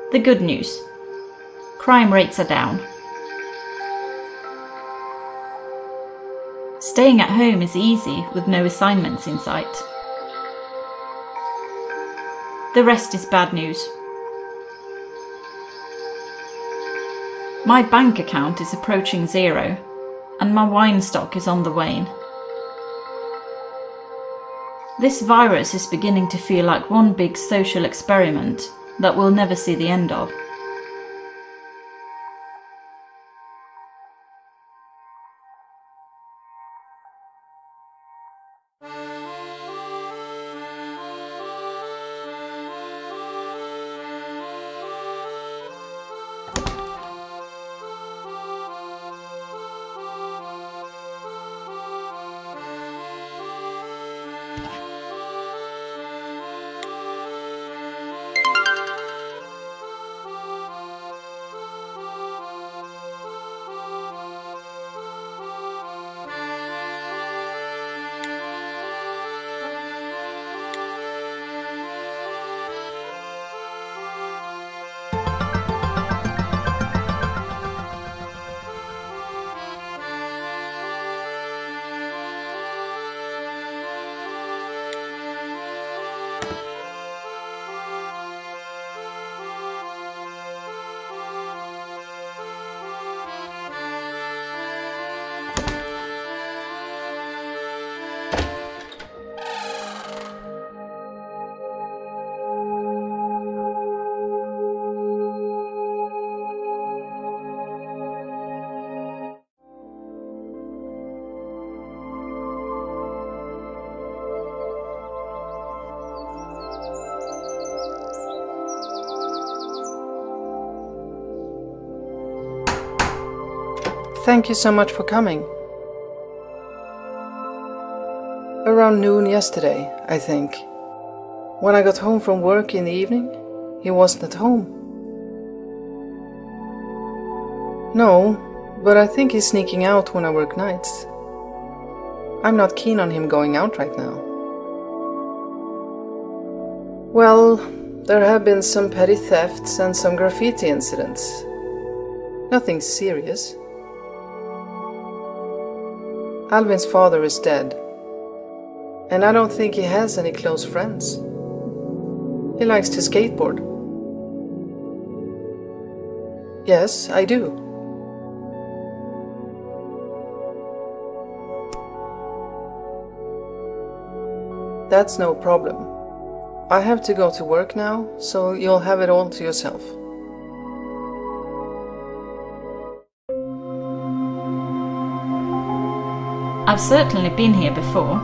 The good news. Crime rates are down. Staying at home is easy with no assignments in sight. The rest is bad news. My bank account is approaching zero, and my wine stock is on the wane. This virus is beginning to feel like one big social experiment that we'll never see the end of. Thank you so much for coming. Around noon yesterday, I think. When I got home from work in the evening, he wasn't at home. No, but I think he's sneaking out when I work nights. I'm not keen on him going out right now. Well, there have been some petty thefts and some graffiti incidents. Nothing serious. Alvin's father is dead, and I don't think he has any close friends. He likes to skateboard. Yes, I do. That's no problem. I have to go to work now, so you'll have it all to yourself. I've certainly been here before.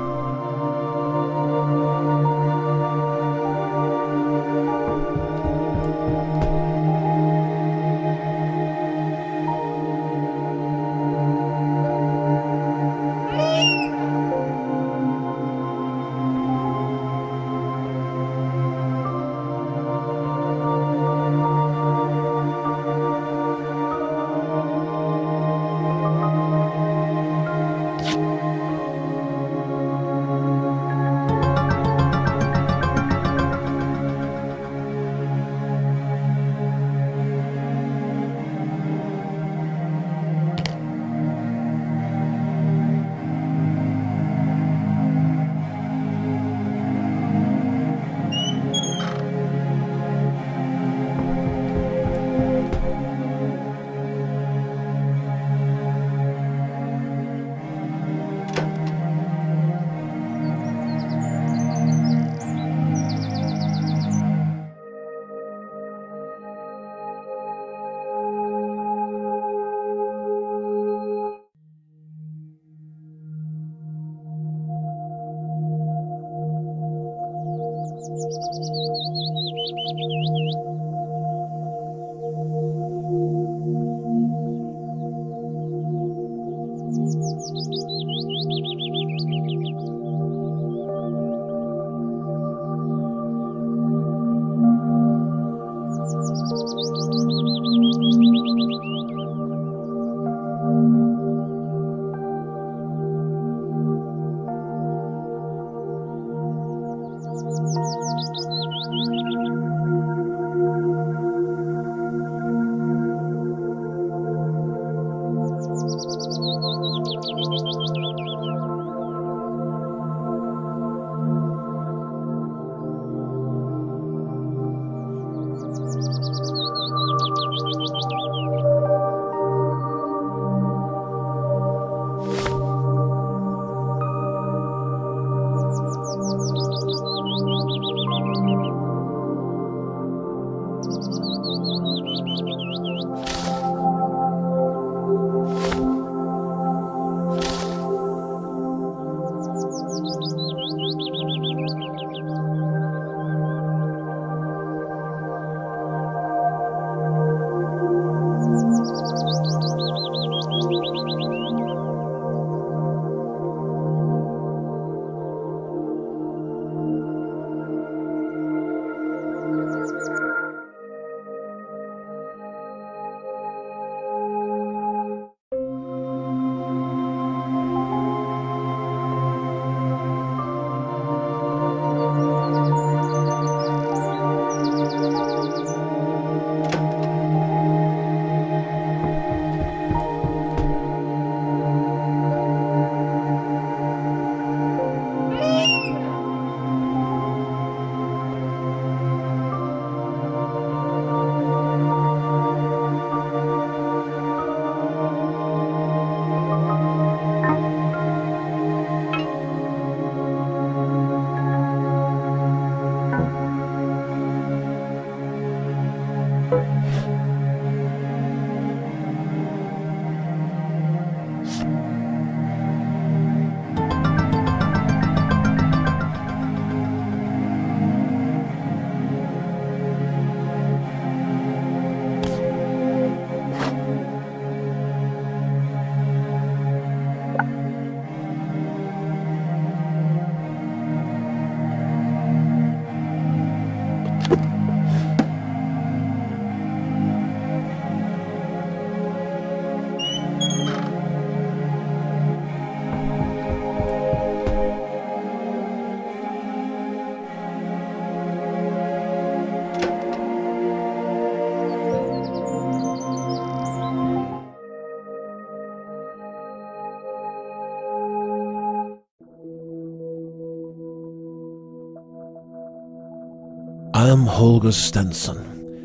I am Holger Stenson.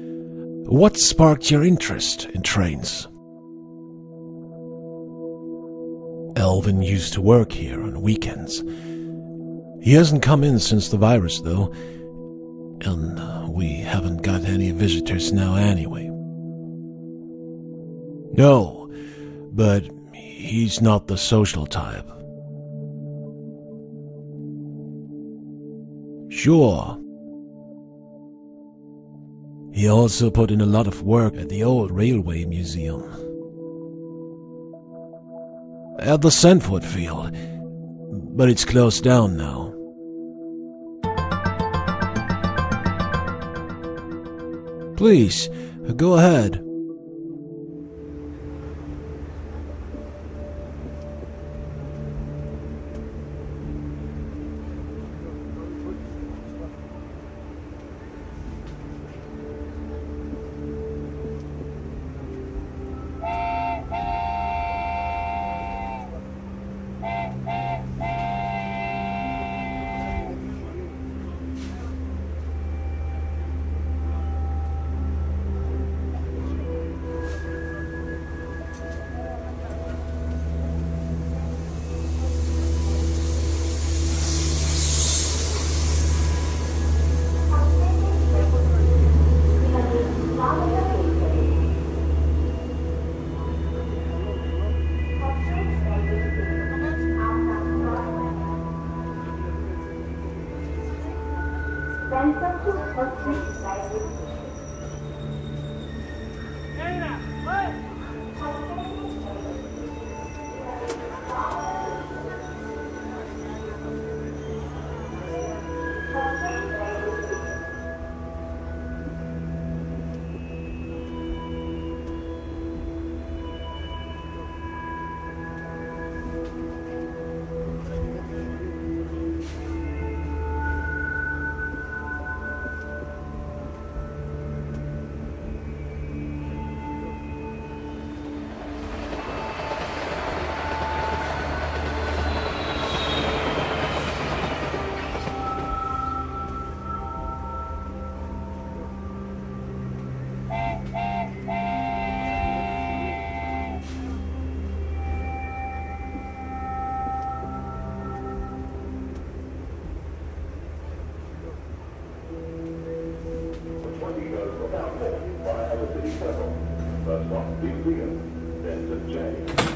What sparked your interest in trains? Elvin used to work here on weekends. He hasn't come in since the virus, though, and we haven't got any visitors now anyway. No, but he's not the social type. Sure. He also put in a lot of work at the old railway museum. At the Sandford Field, but it's closed down now. Please, go ahead. First one, Big Rio, then to Jay.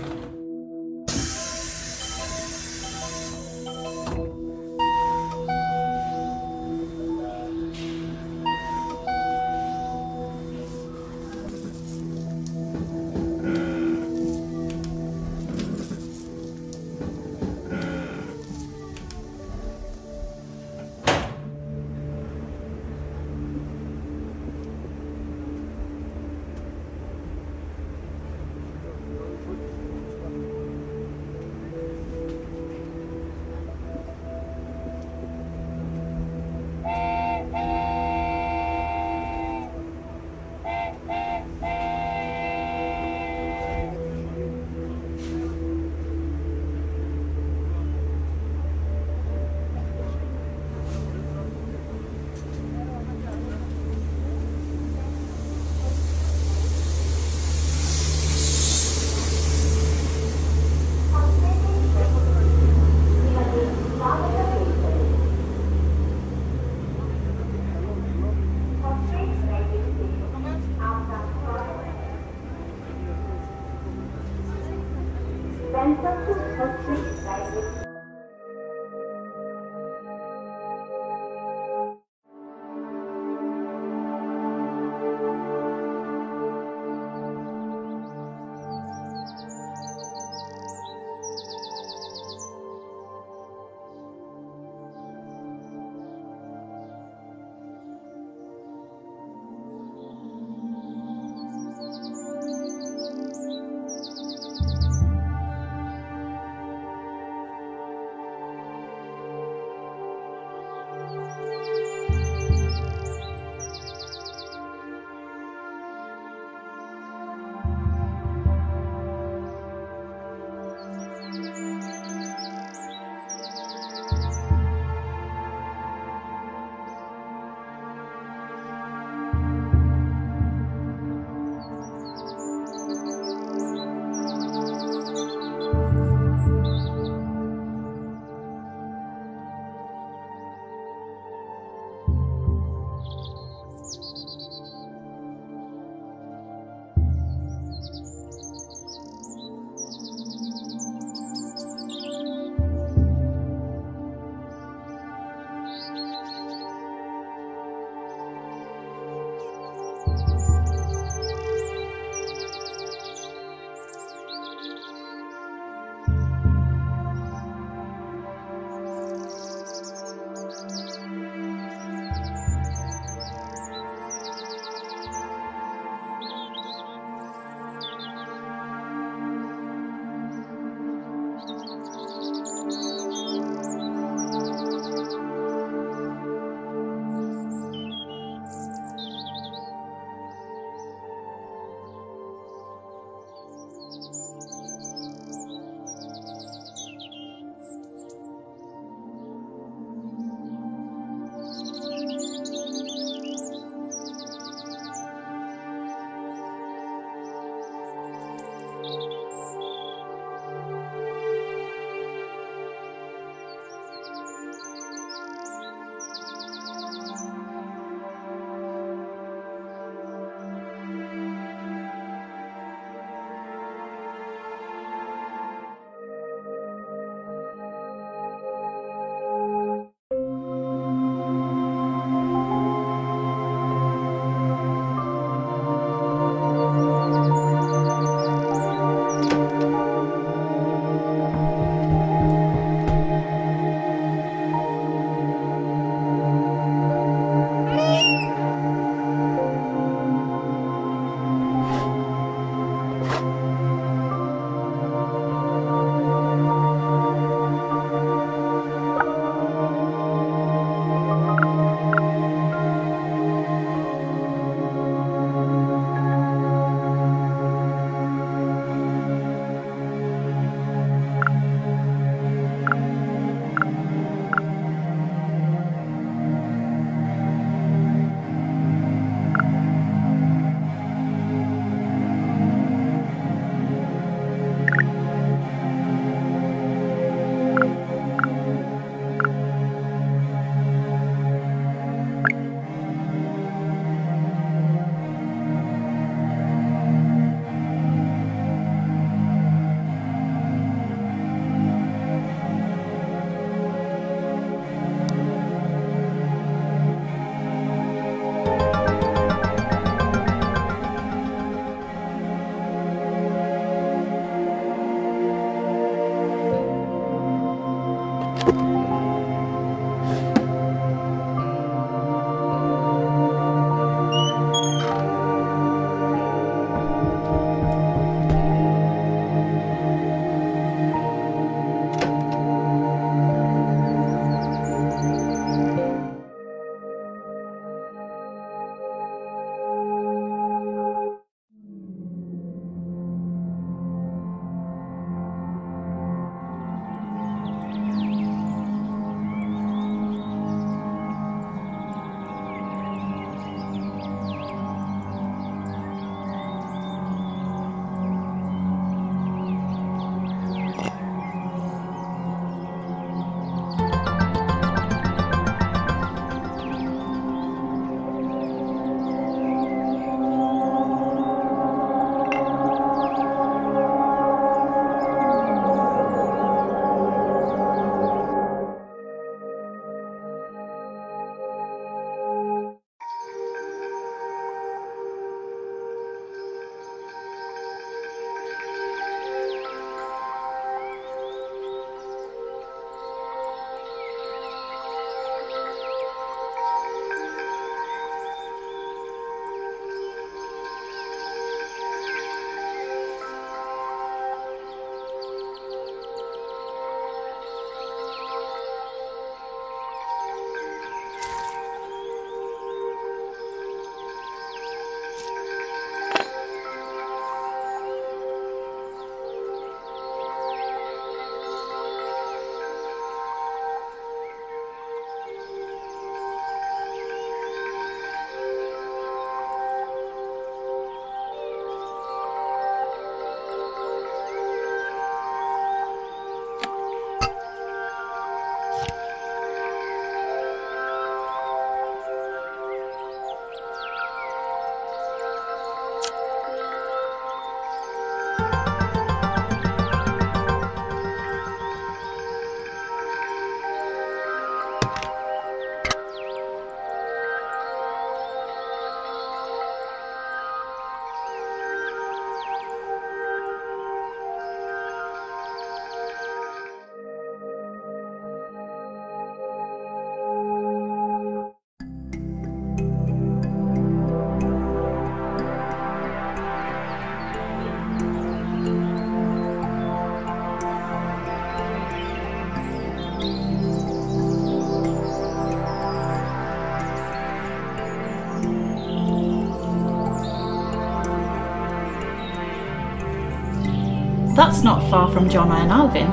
That's not far from Jonna and Alvin.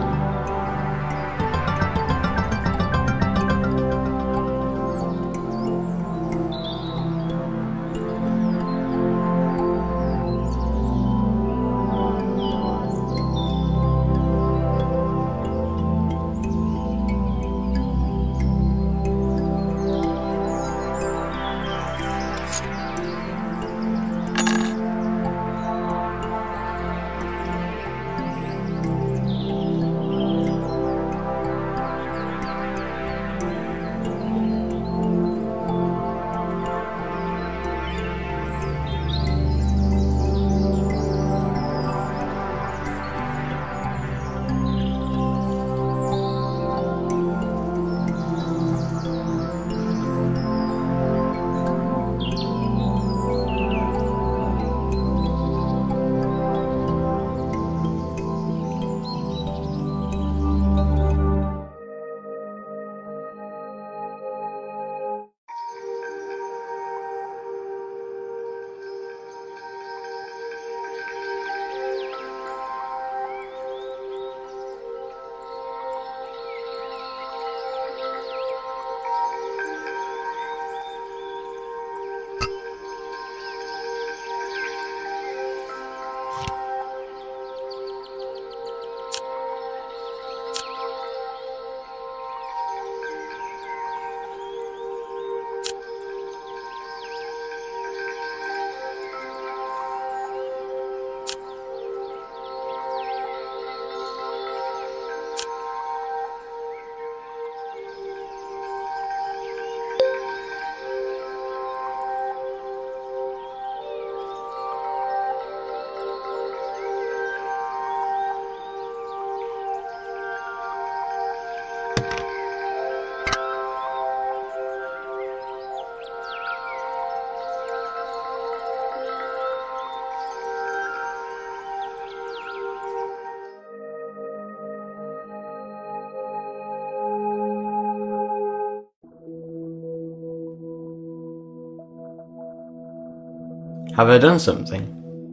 Have I done something?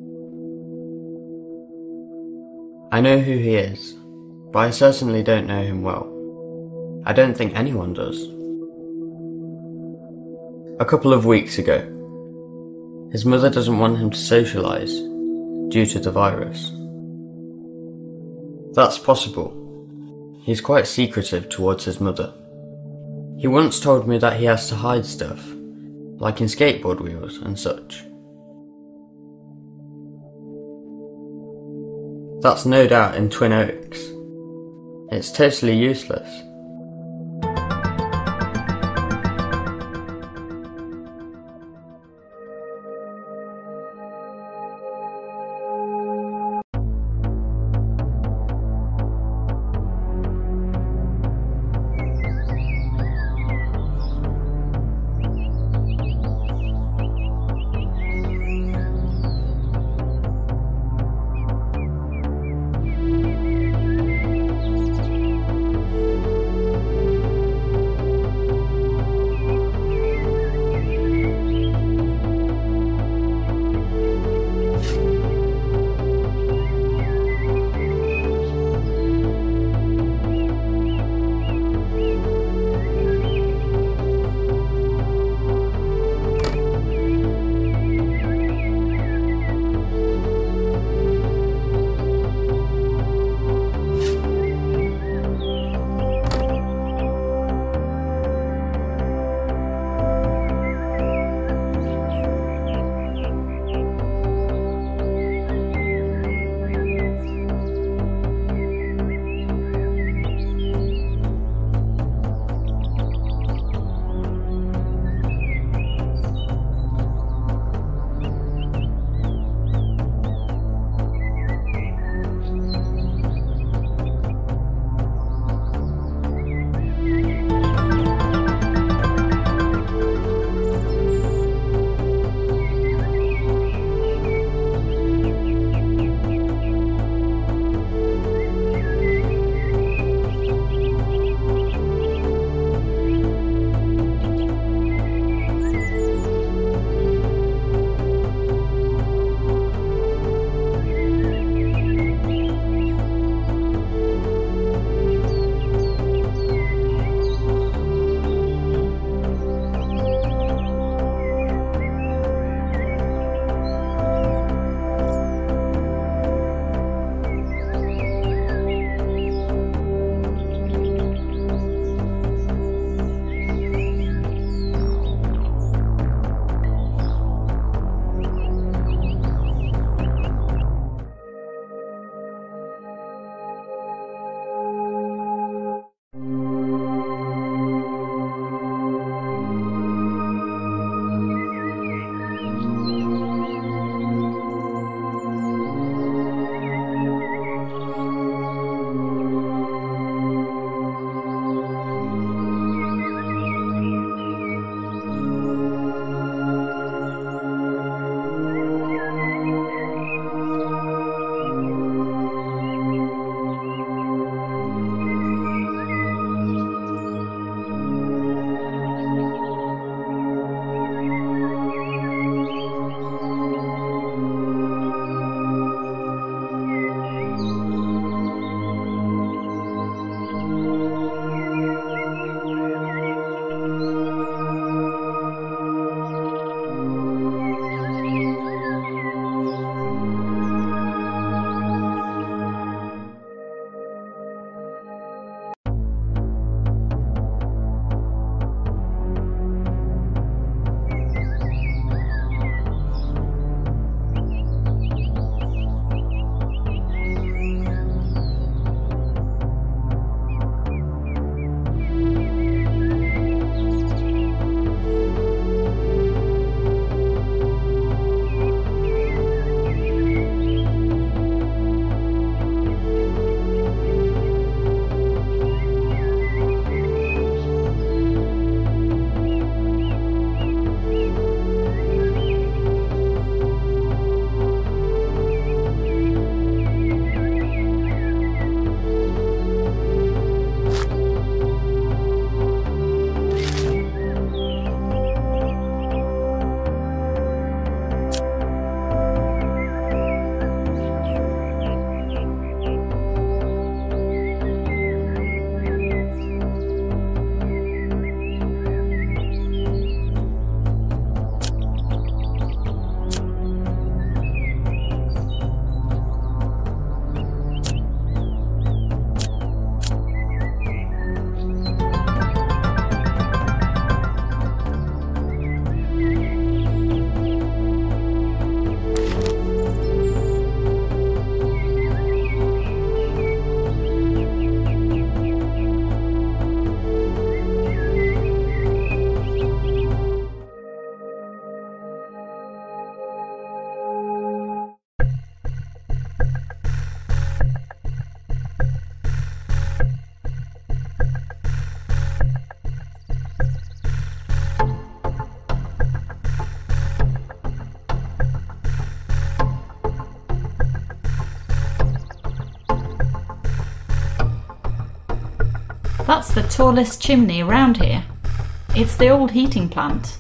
I know who he is, but I certainly don't know him well. I don't think anyone does. A couple of weeks ago, his mother doesn't want him to socialise due to the virus. That's possible. He's quite secretive towards his mother. He once told me that he has to hide stuff, like in skateboard wheels and such. That's no doubt in Twin Oaks. It's totally useless. That's the tallest chimney around here. It's the old heating plant.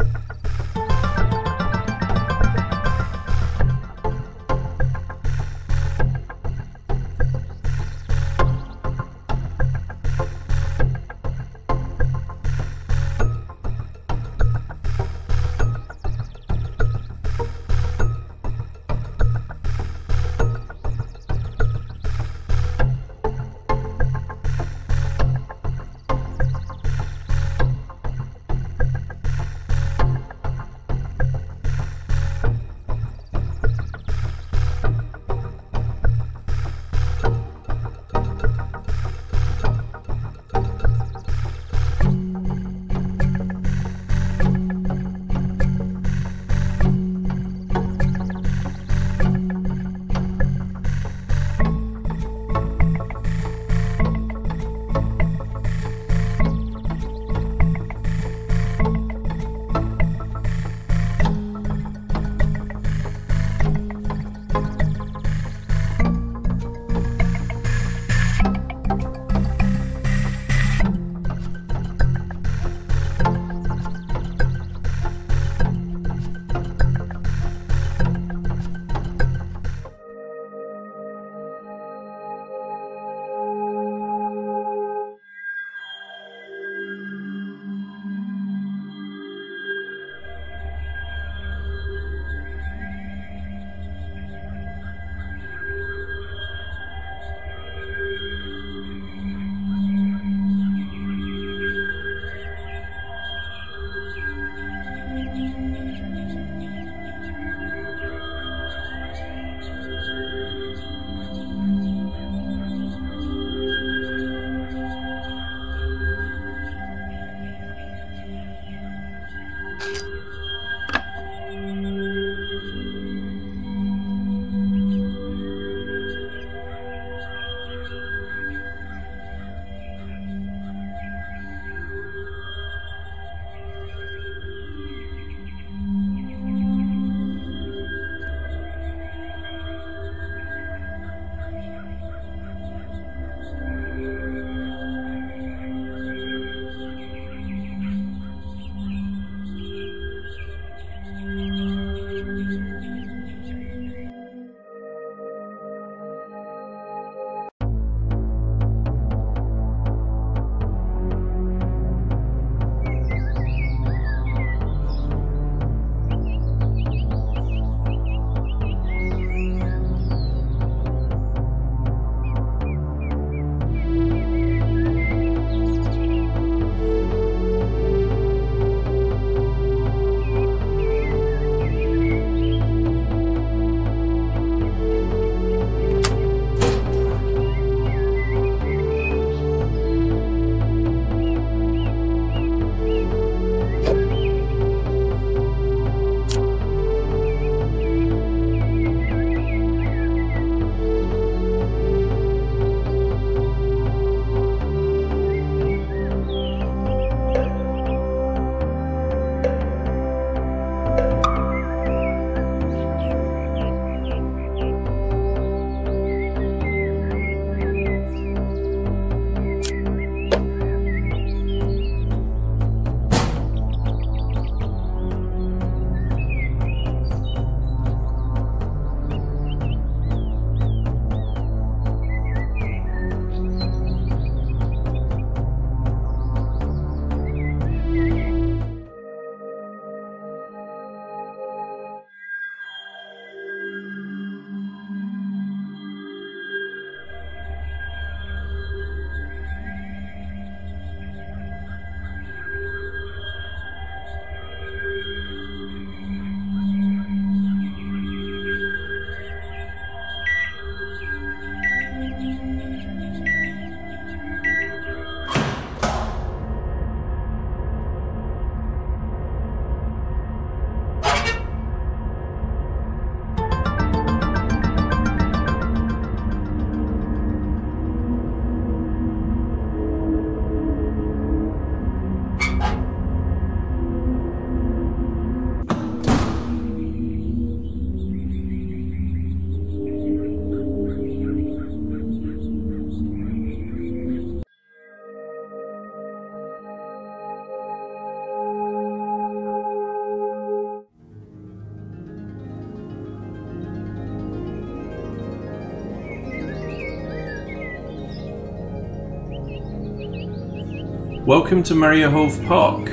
Welcome to Mariahove Park.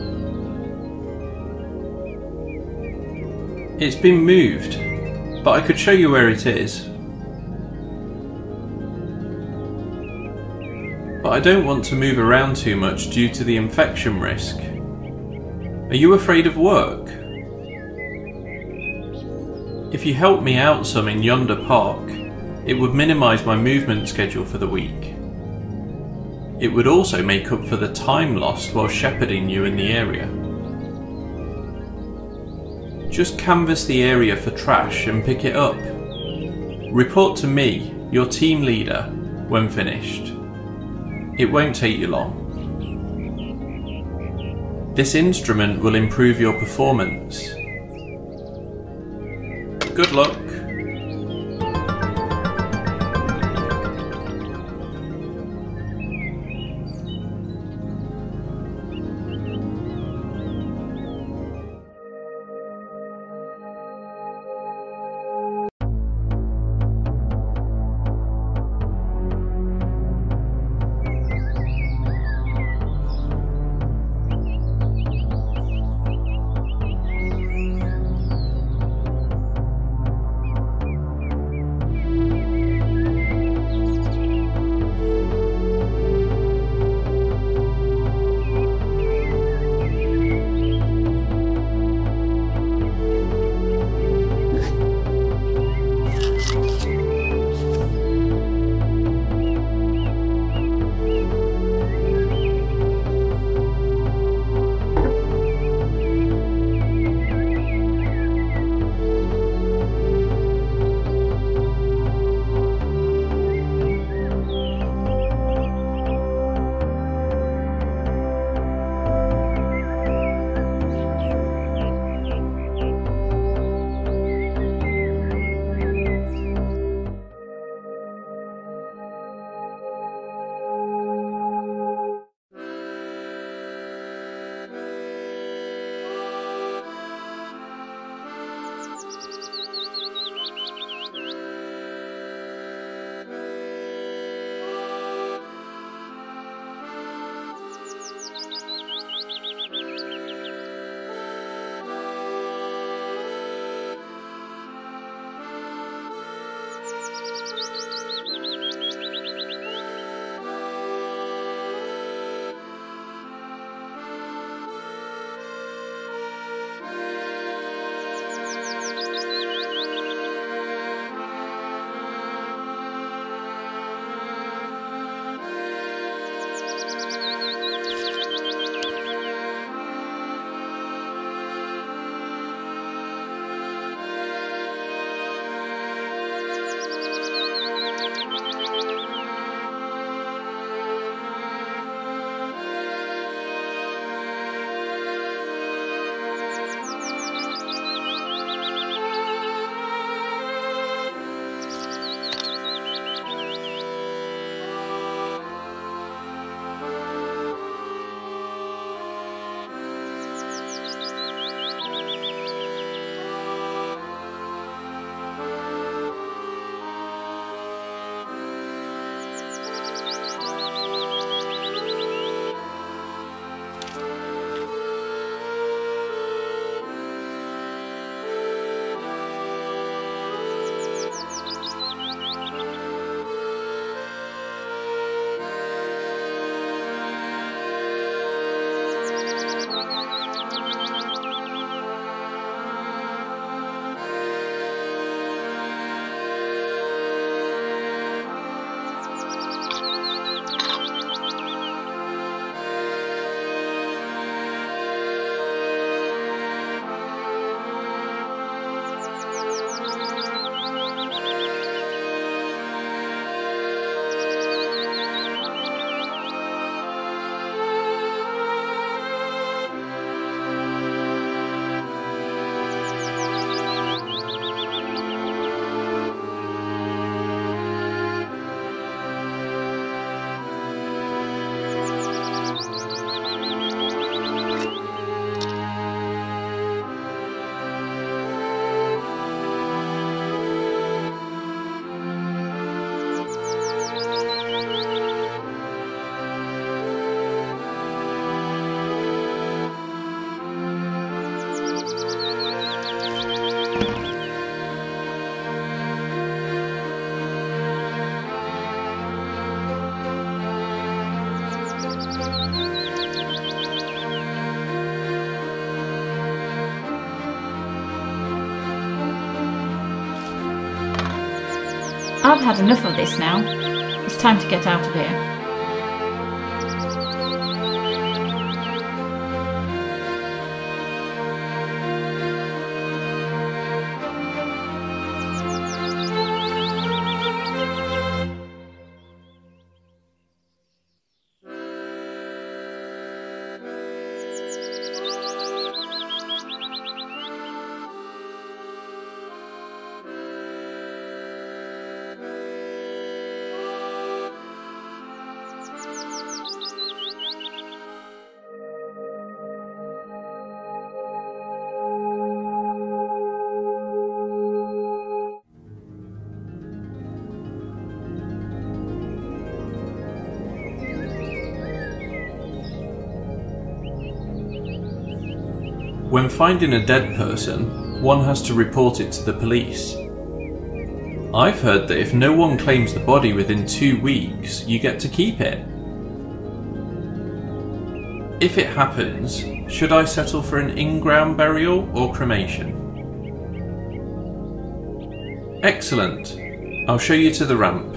It's been moved, but I could show you where it is. But I don't want to move around too much due to the infection risk. Are you afraid of work? If you help me out some in yonder park, it would minimise my movement schedule for the week. It would also make up for the time lost while shepherding you in the area. Just canvass the area for trash and pick it up. Report to me, your team leader, when finished. It won't take you long. This instrument will improve your performance. Good luck. I've had enough of this now. It's time to get out of here. When finding a dead person, one has to report it to the police. I've heard that if no one claims the body within 2 weeks, you get to keep it. If it happens, should I settle for an in-ground burial or cremation? Excellent. I'll show you to the ramp.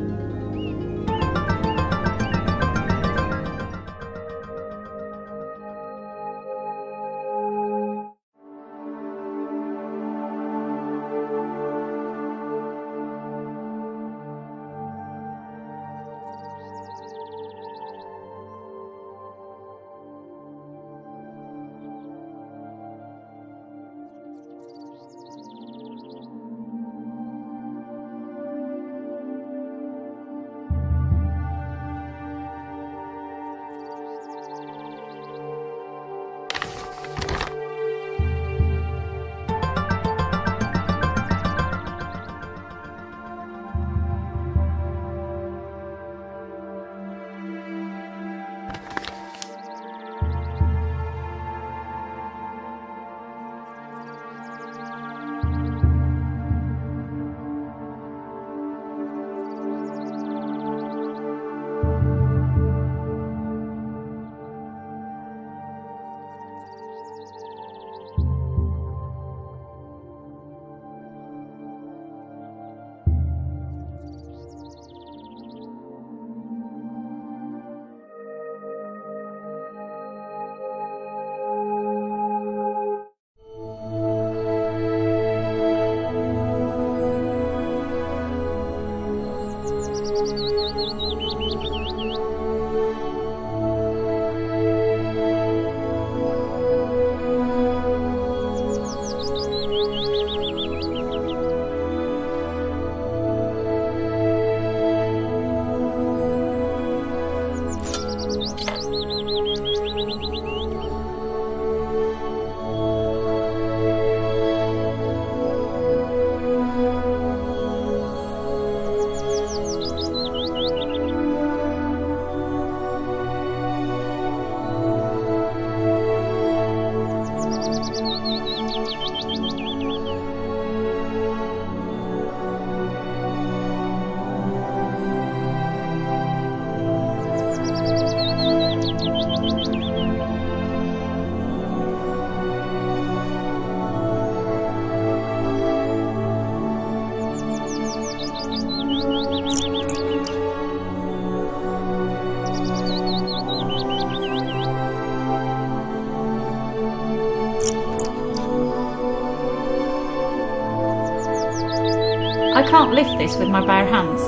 I can't lift this with my bare hands.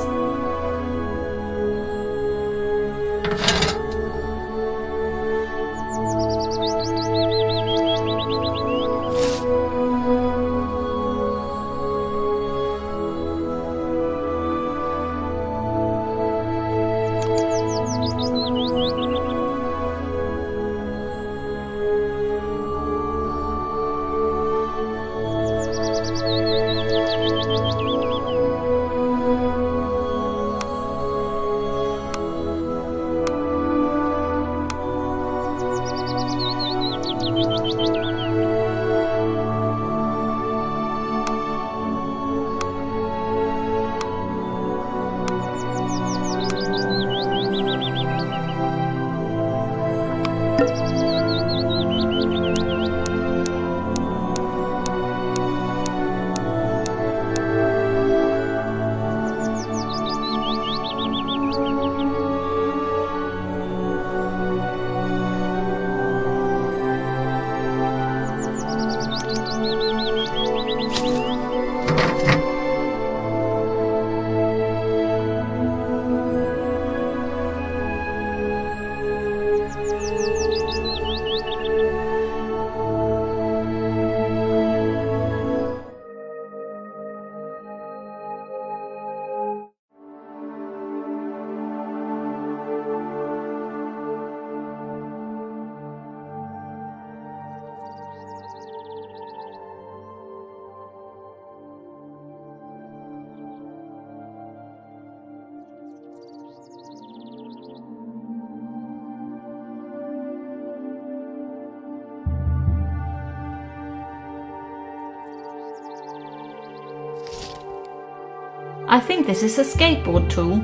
I think this is a skateboard tool.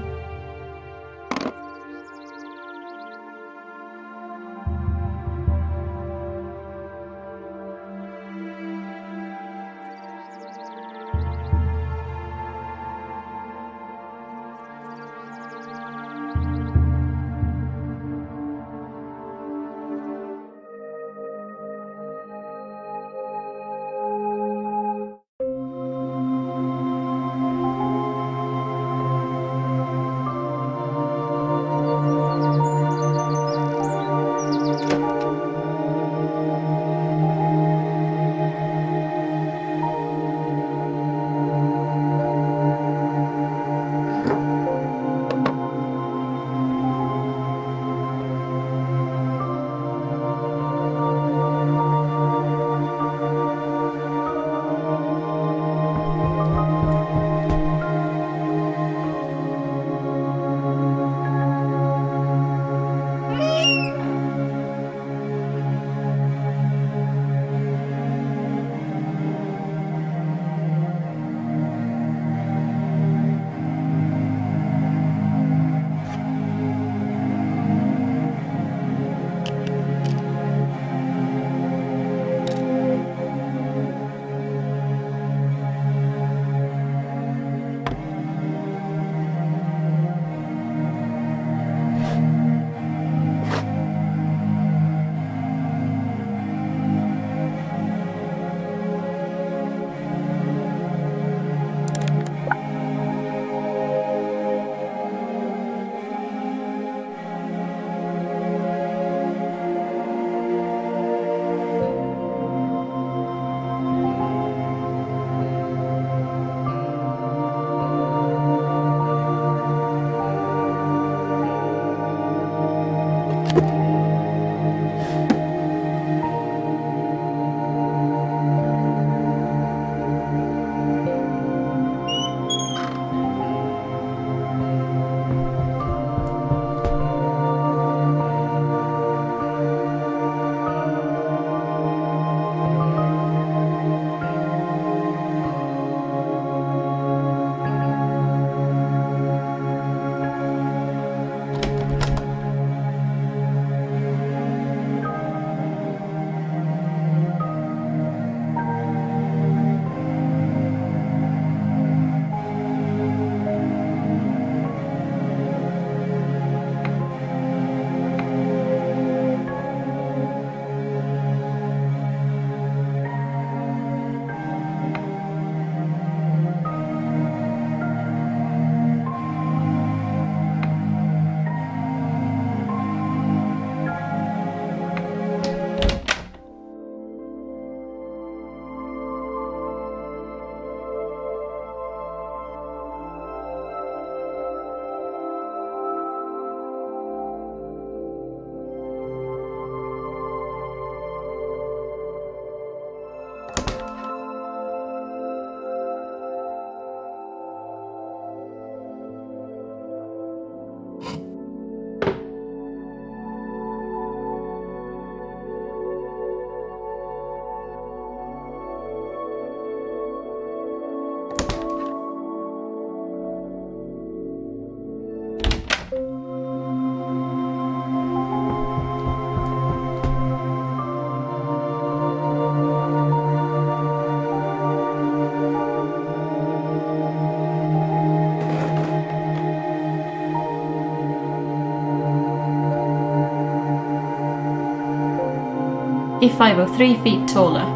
If I were 3 feet taller.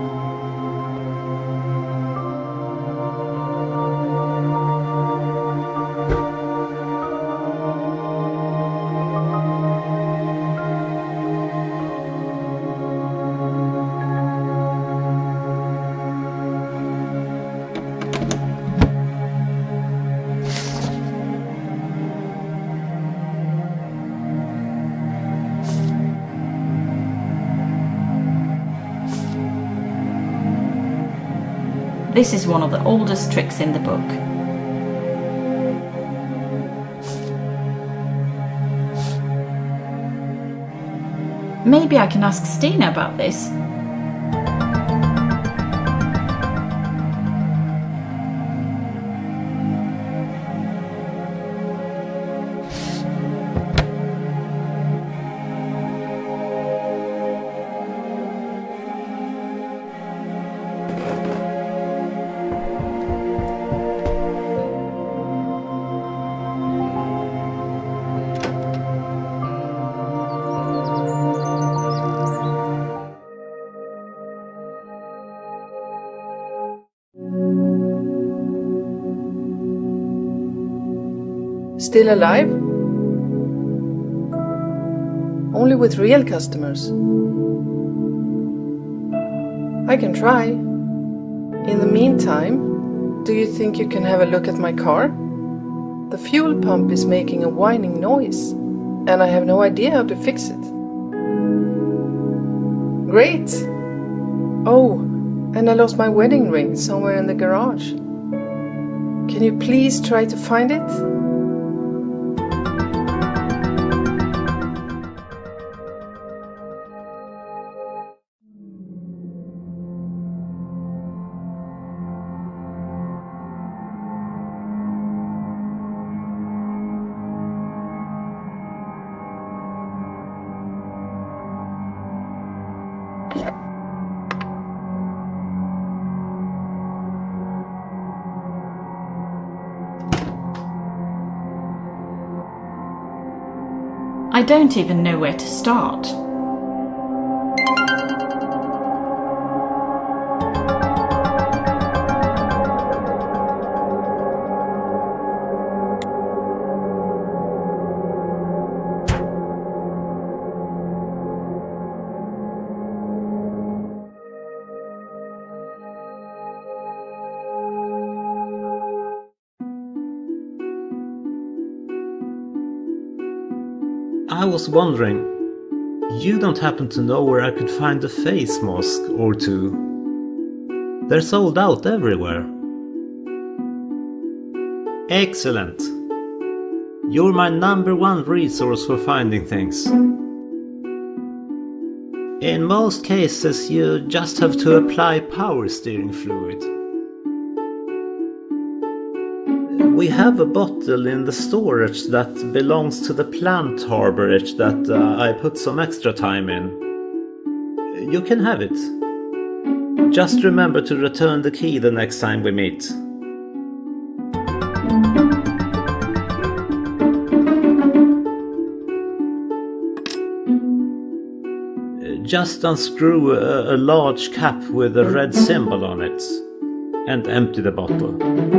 This is one of the oldest tricks in the book. Maybe I can ask Stina about this. Still alive? Only with real customers. I can try. In the meantime, do you think you can have a look at my car? The fuel pump is making a whining noise, and I have no idea how to fix it. Great! Oh, and I lost my wedding ring somewhere in the garage. Can you please try to find it? I don't even know where to start. I was wondering, you don't happen to know where I could find a face mask or two? They're sold out everywhere. Excellent. You're my #1 resource for finding things. In most cases, you just have to apply power steering fluid. We have a bottle in the storage that belongs to the plant harborage that I put some extra time in. You can have it. Just remember to return the key the next time we meet. Just unscrew a large cap with a red symbol on it and empty the bottle.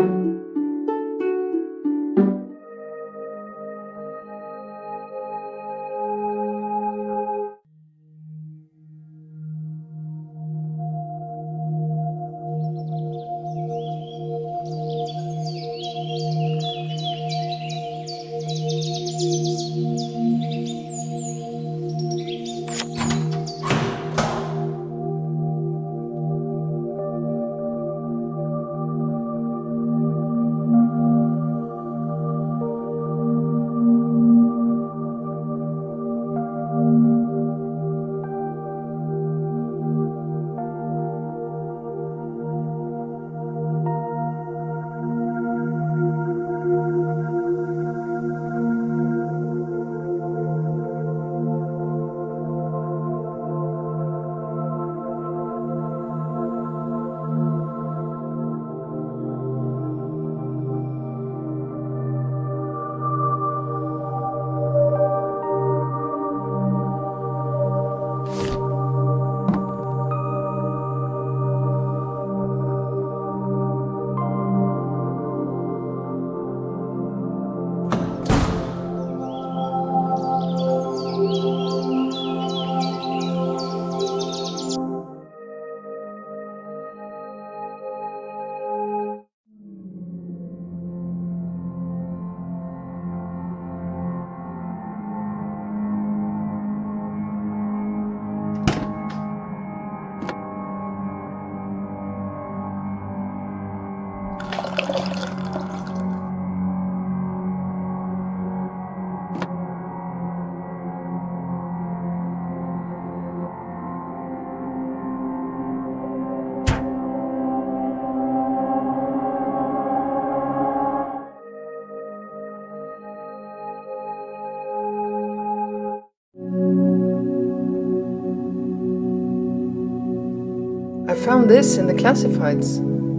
I found this in the classifieds.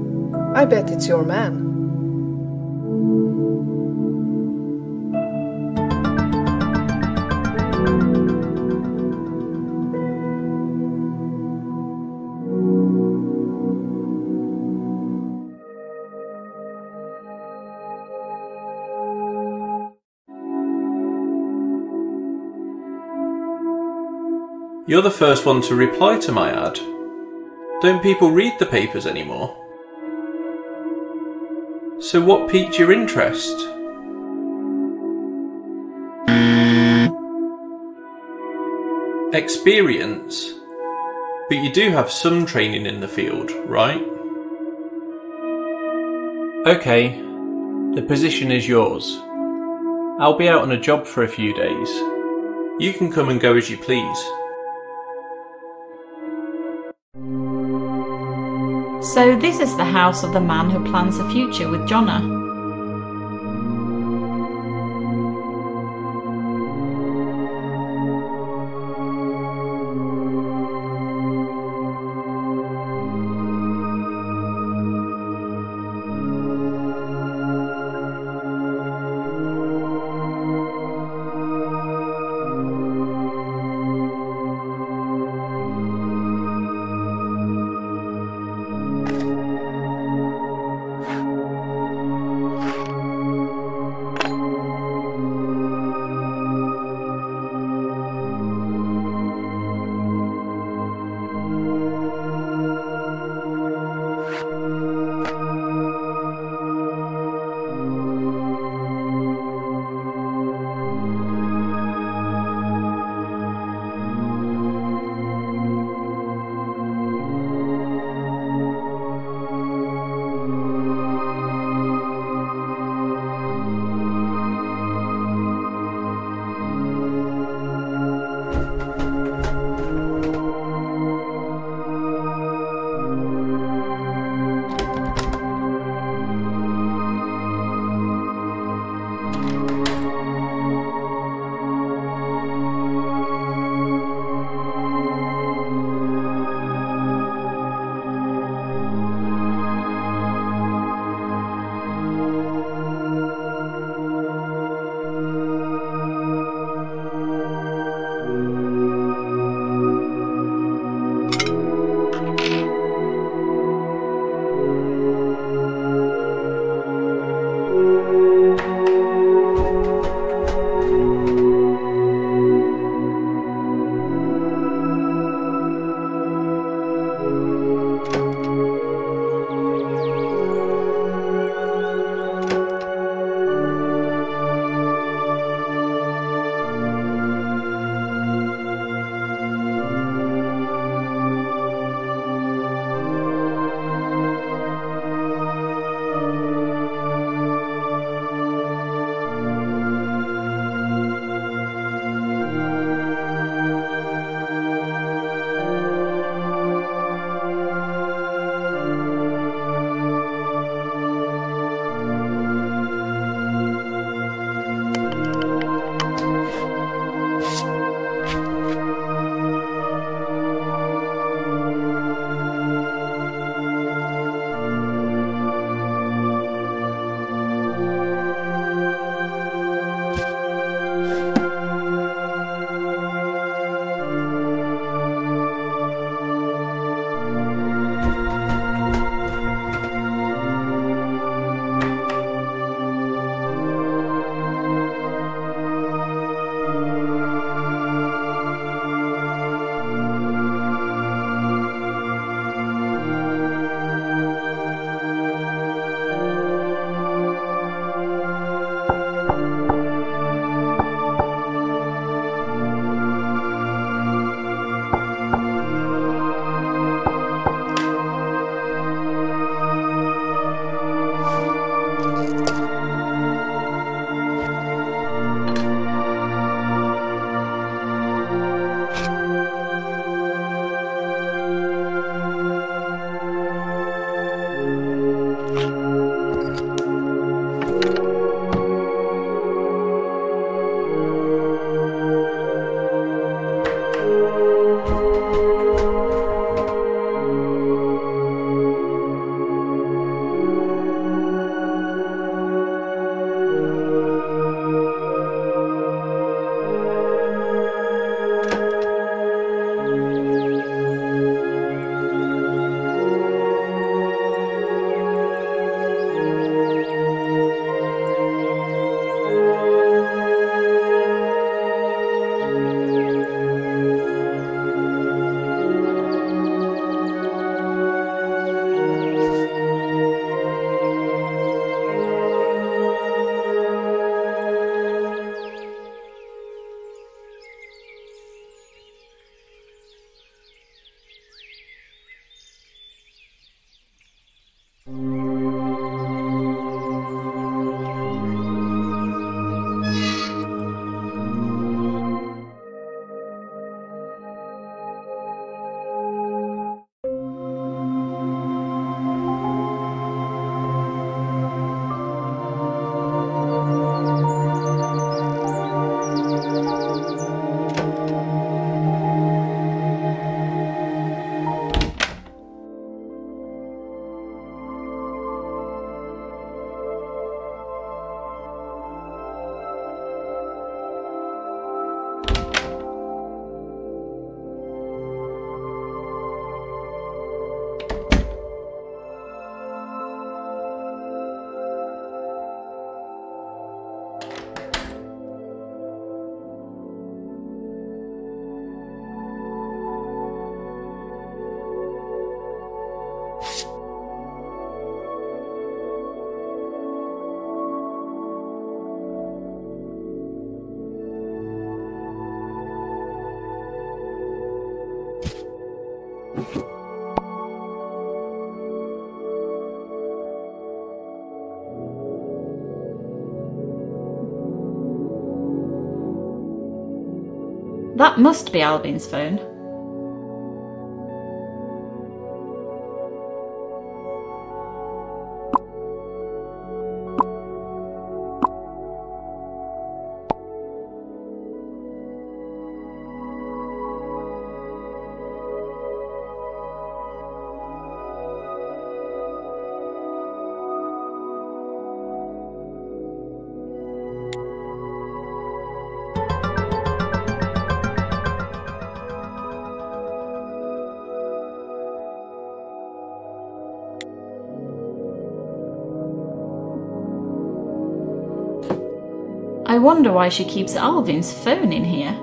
I bet it's your man. You're the first one to reply to my ad. Don't people read the papers anymore? So what piqued your interest? Experience? But you do have some training in the field, right? Okay, the position is yours. I'll be out on a job for a few days. You can come and go as you please. So this is the house of the man who plans the future with Jonna. That must be Alvin's phone. I wonder why she keeps Alvin's phone in here.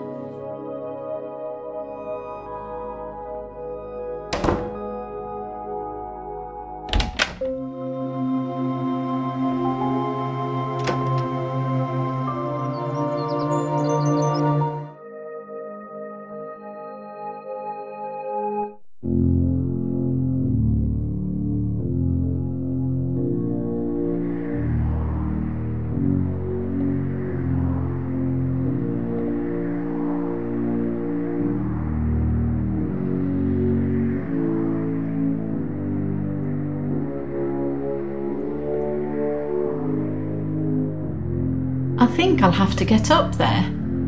I think I'll have to get up there.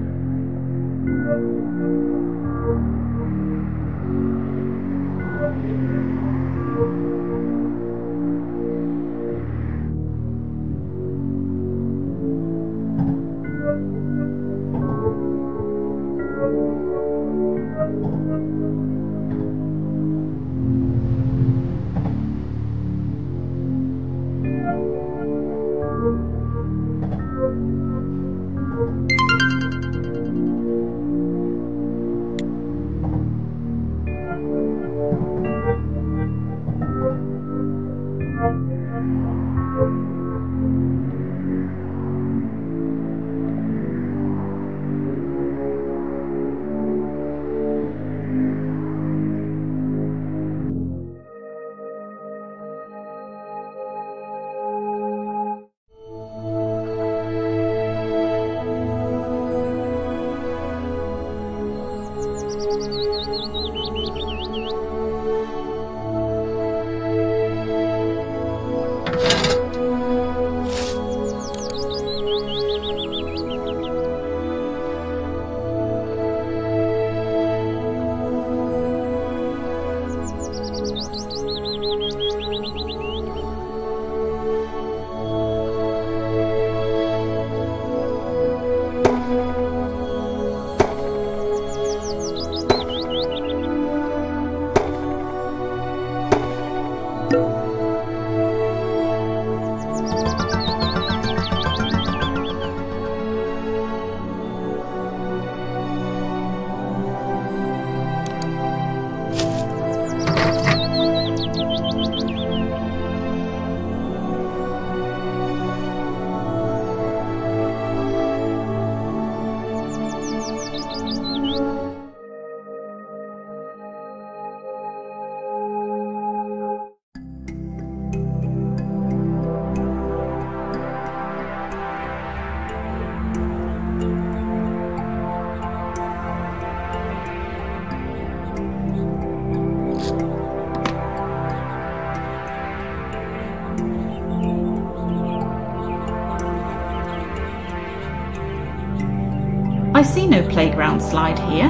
I see no playground slide here.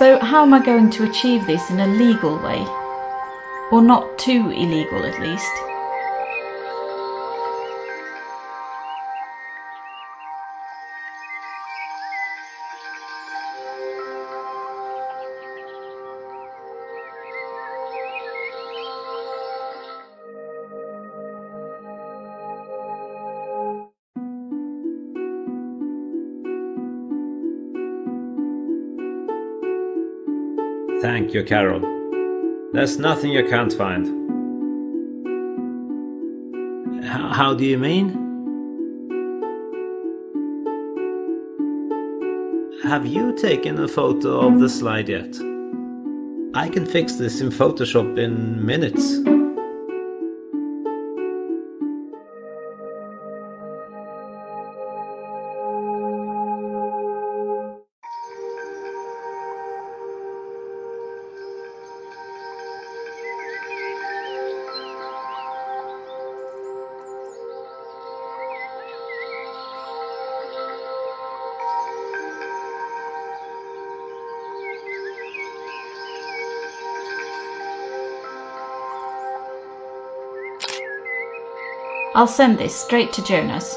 So how am I going to achieve this in a legal way? Or not too illegal, at least? Thank you, Carol. There's nothing you can't find. How do you mean? Have you taken a photo of the slide yet? I can fix this in Photoshop in minutes. I'll send this straight to Jonas.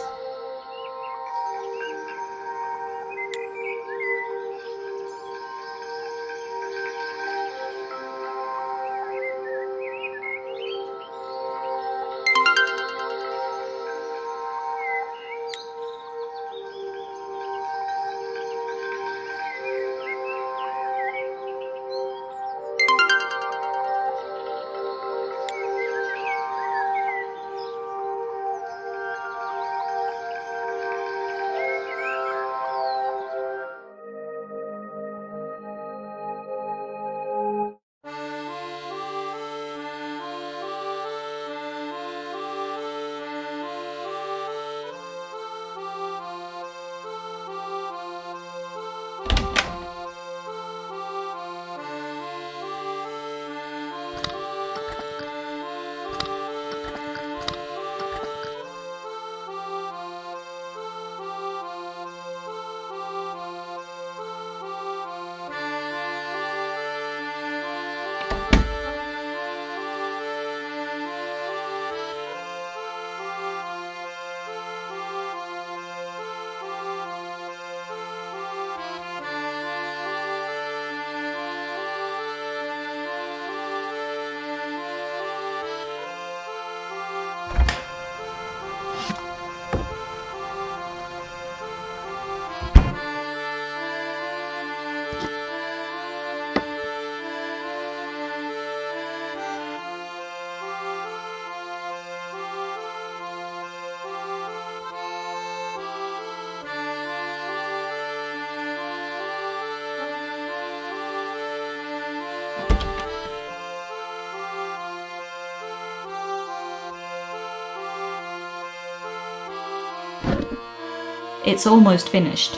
It's almost finished.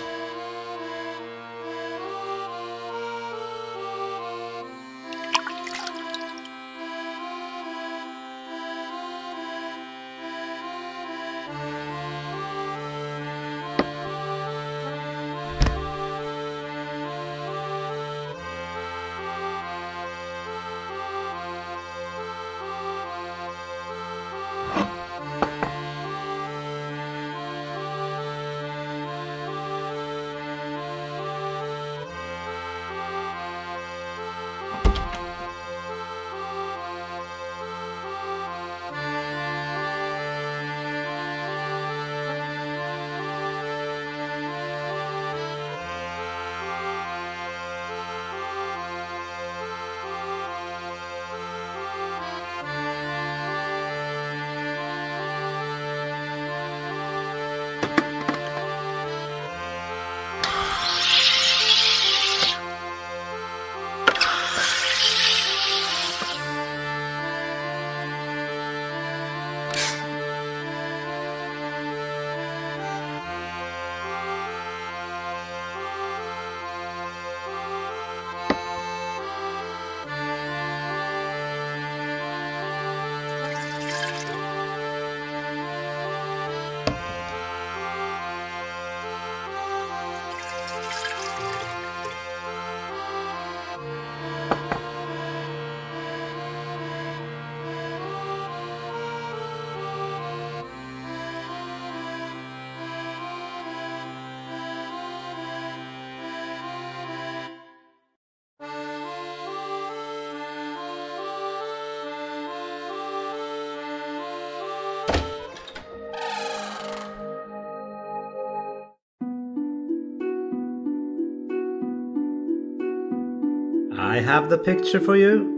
I have the picture for you.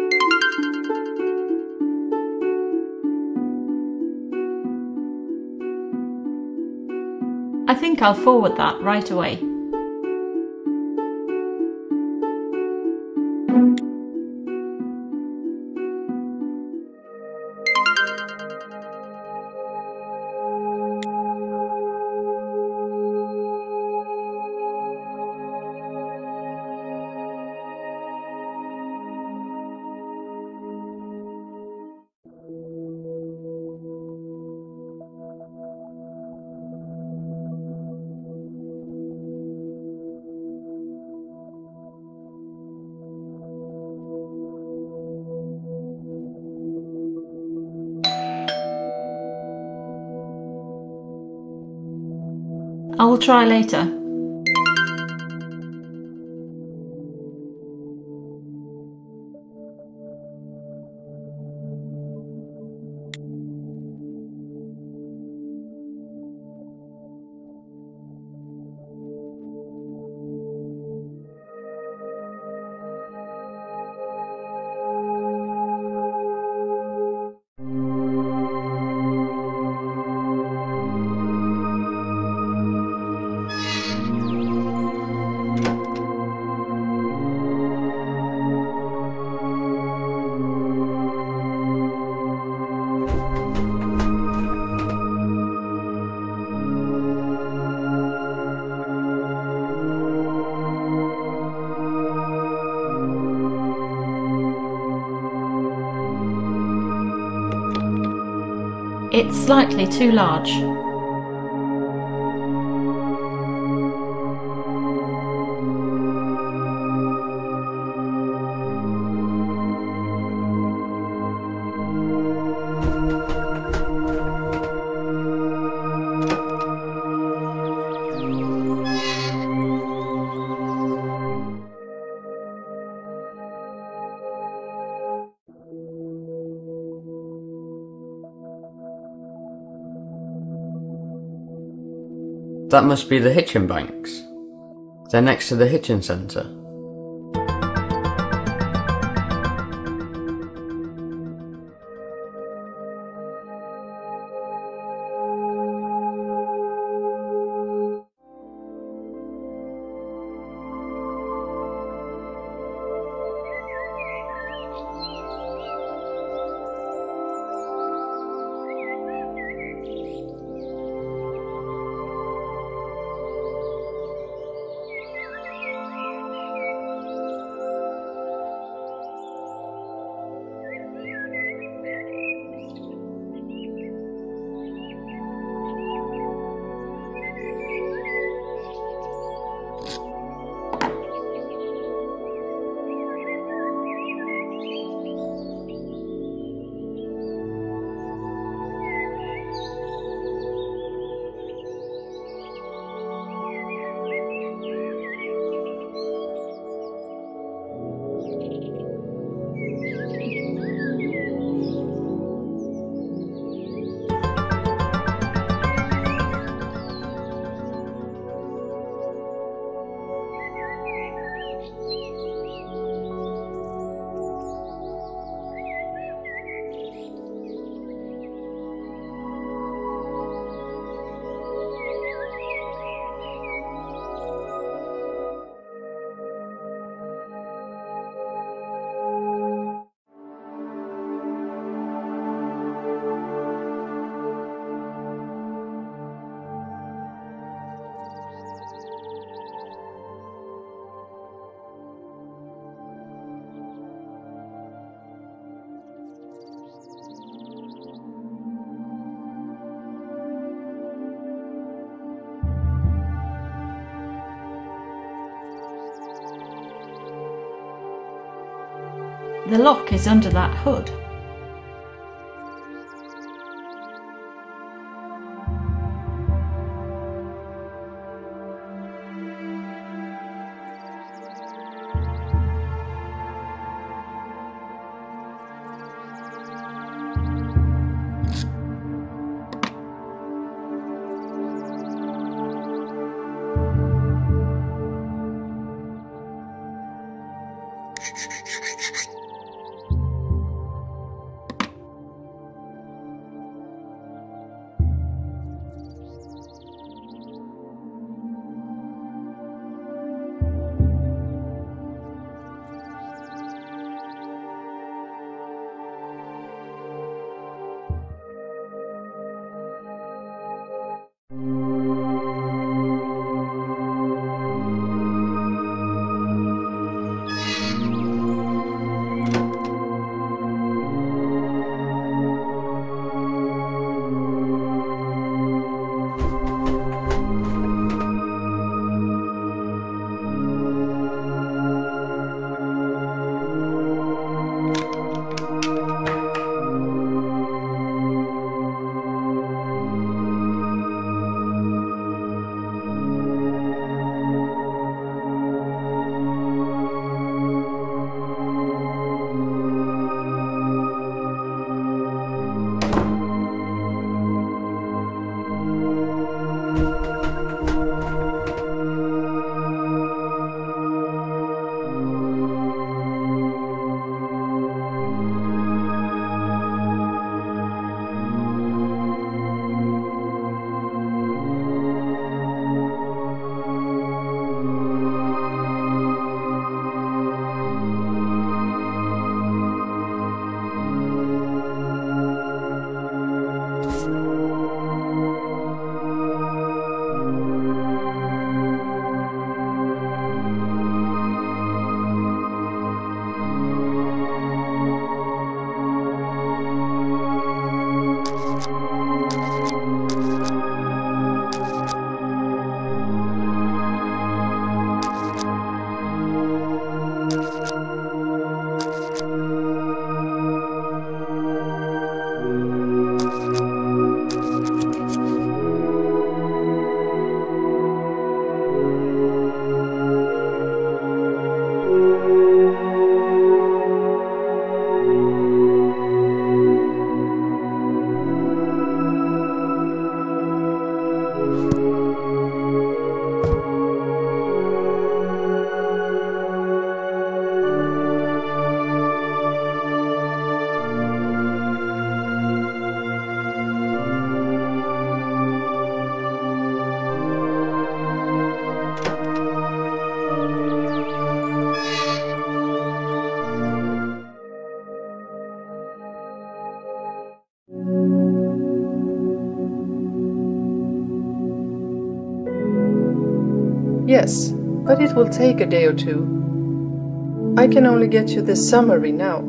I think I'll forward that right away. I will try later. It's slightly too large. That must be the Hitchin Banks. They're next to the Hitchin Centre. The lock is under that hood. Yes, but it will take a day or two. I can only get you the summary now.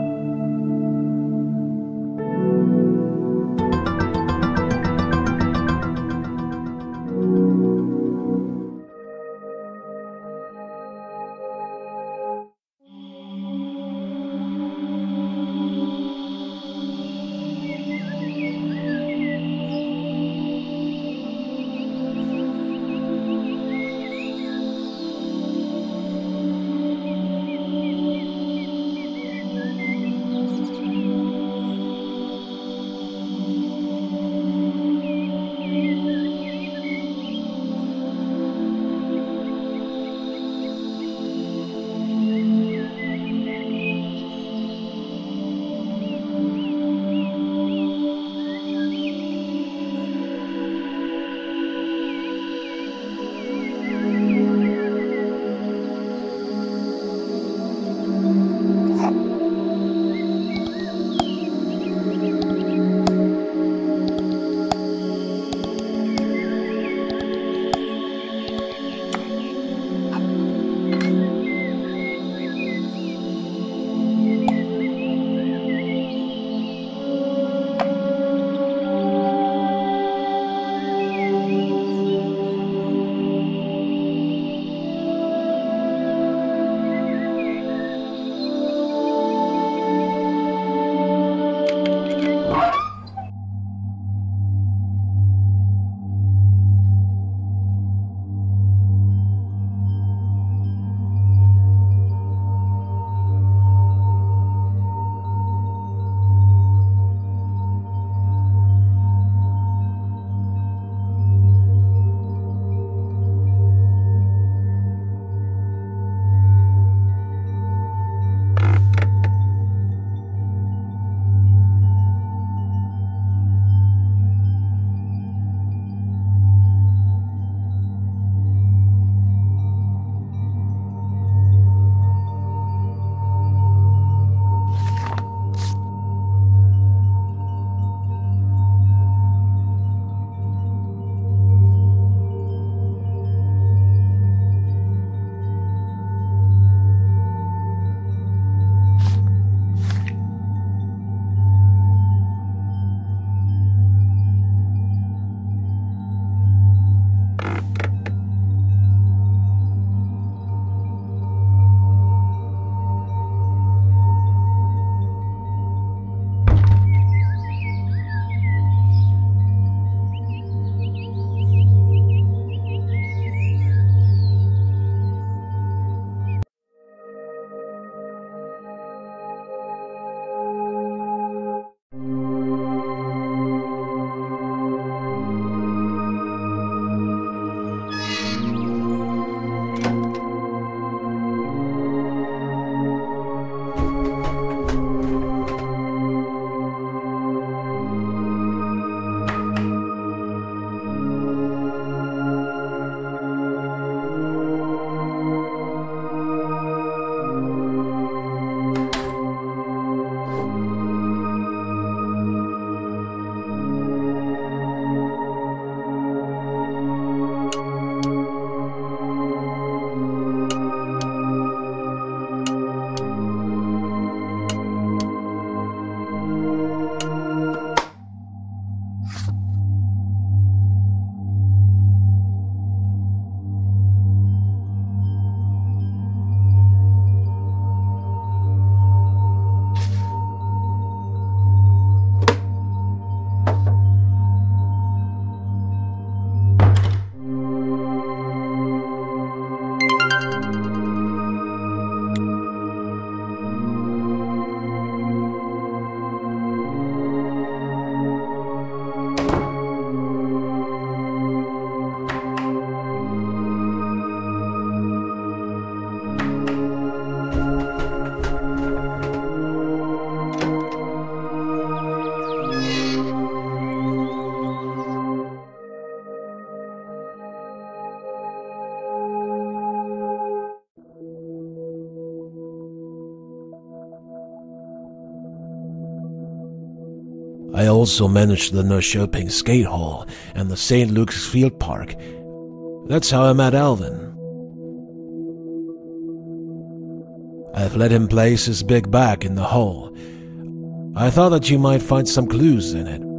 I also managed the Norrköping Skate Hall and the St. Luke's Field Park. That's how I met Alvin. I've let him place his big bag in the hole. I thought that you might find some clues in it.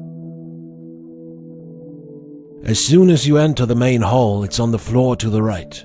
As soon as you enter the main hall, it's on the floor to the right.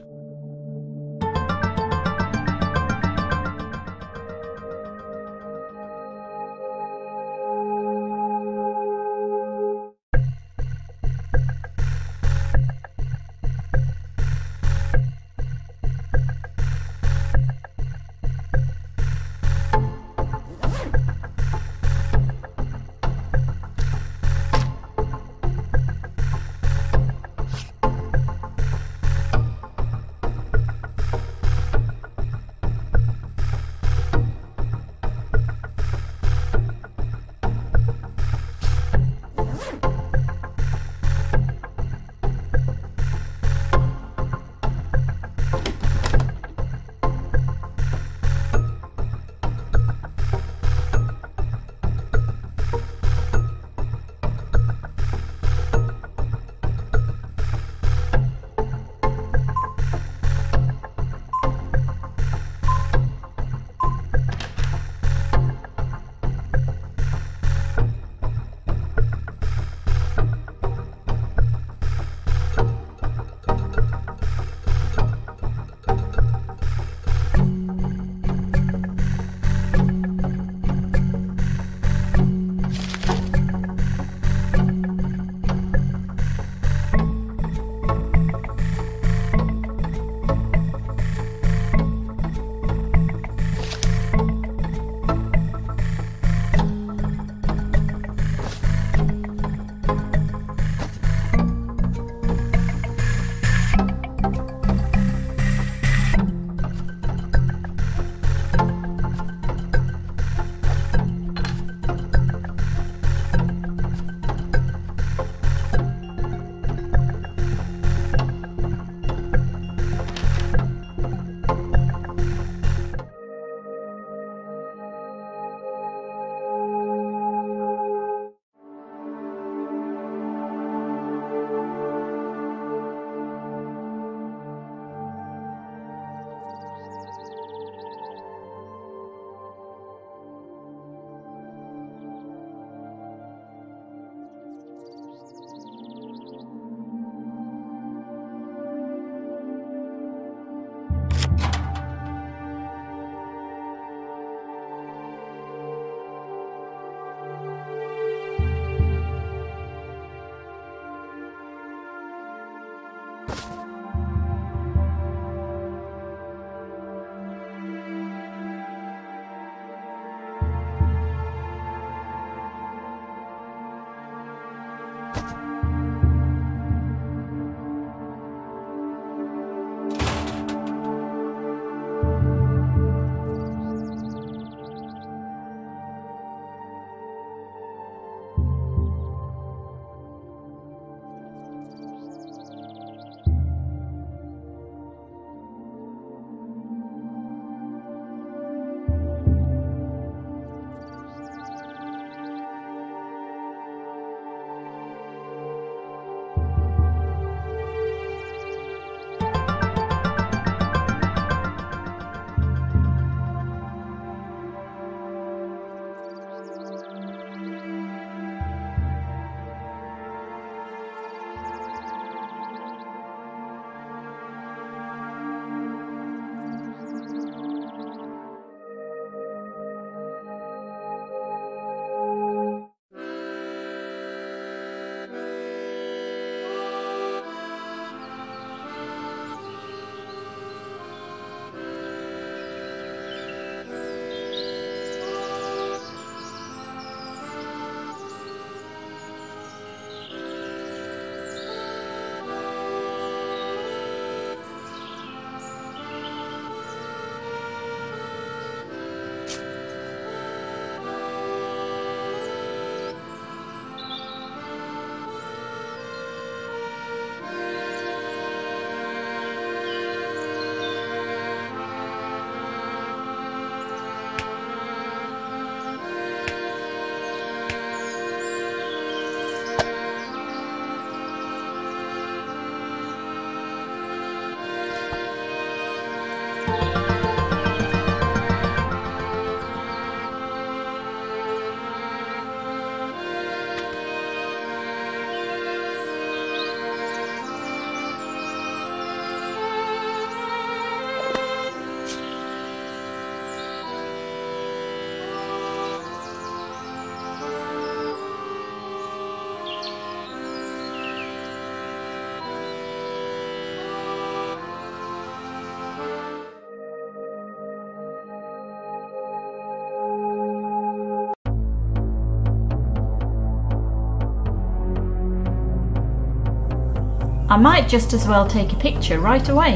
I might just as well take a picture right away.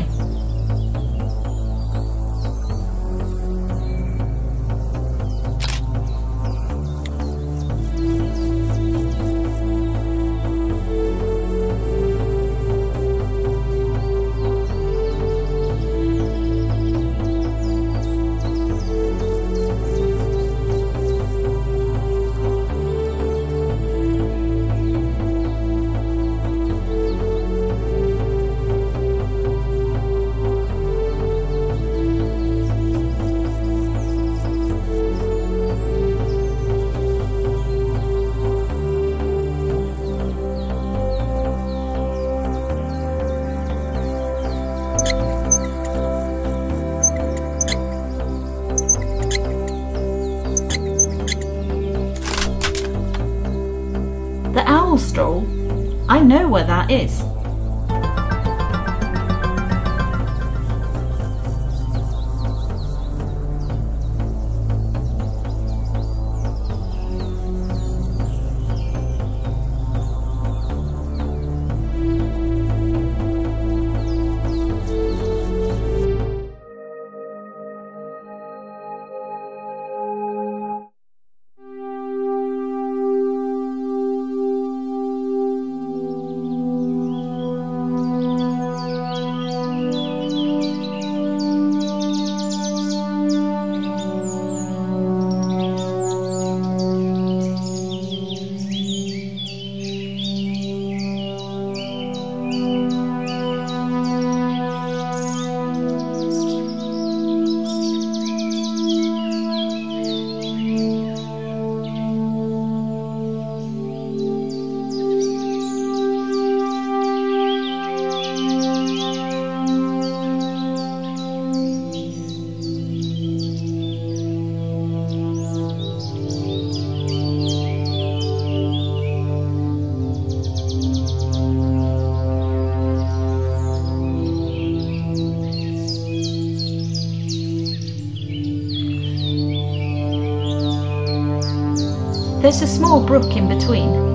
The owl stall? I know where that is. There's a small brook in between.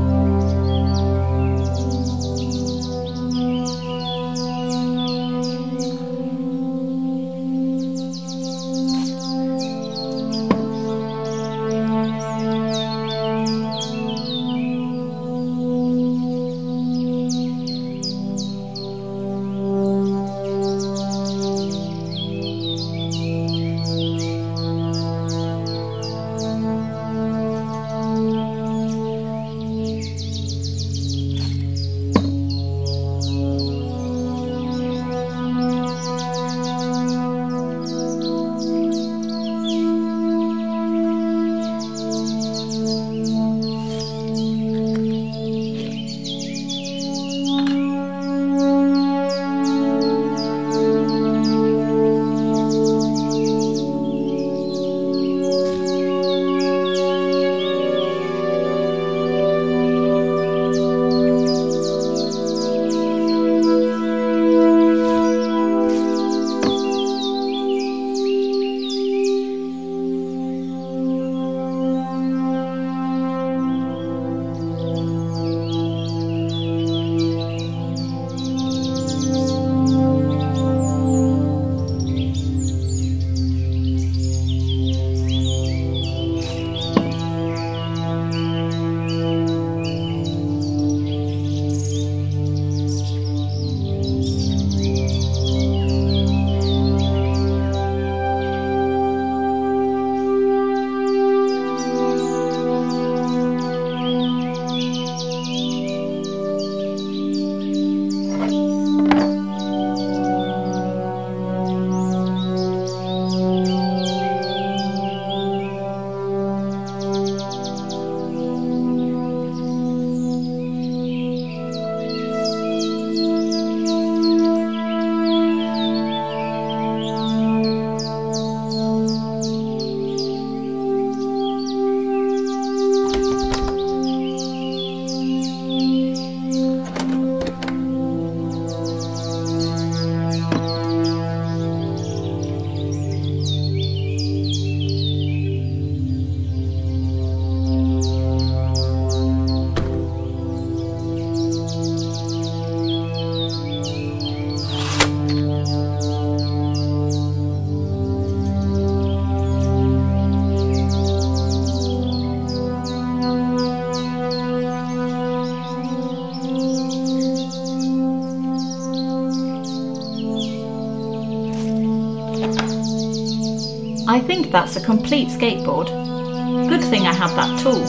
I think that's a complete skateboard. Good thing I had that tool.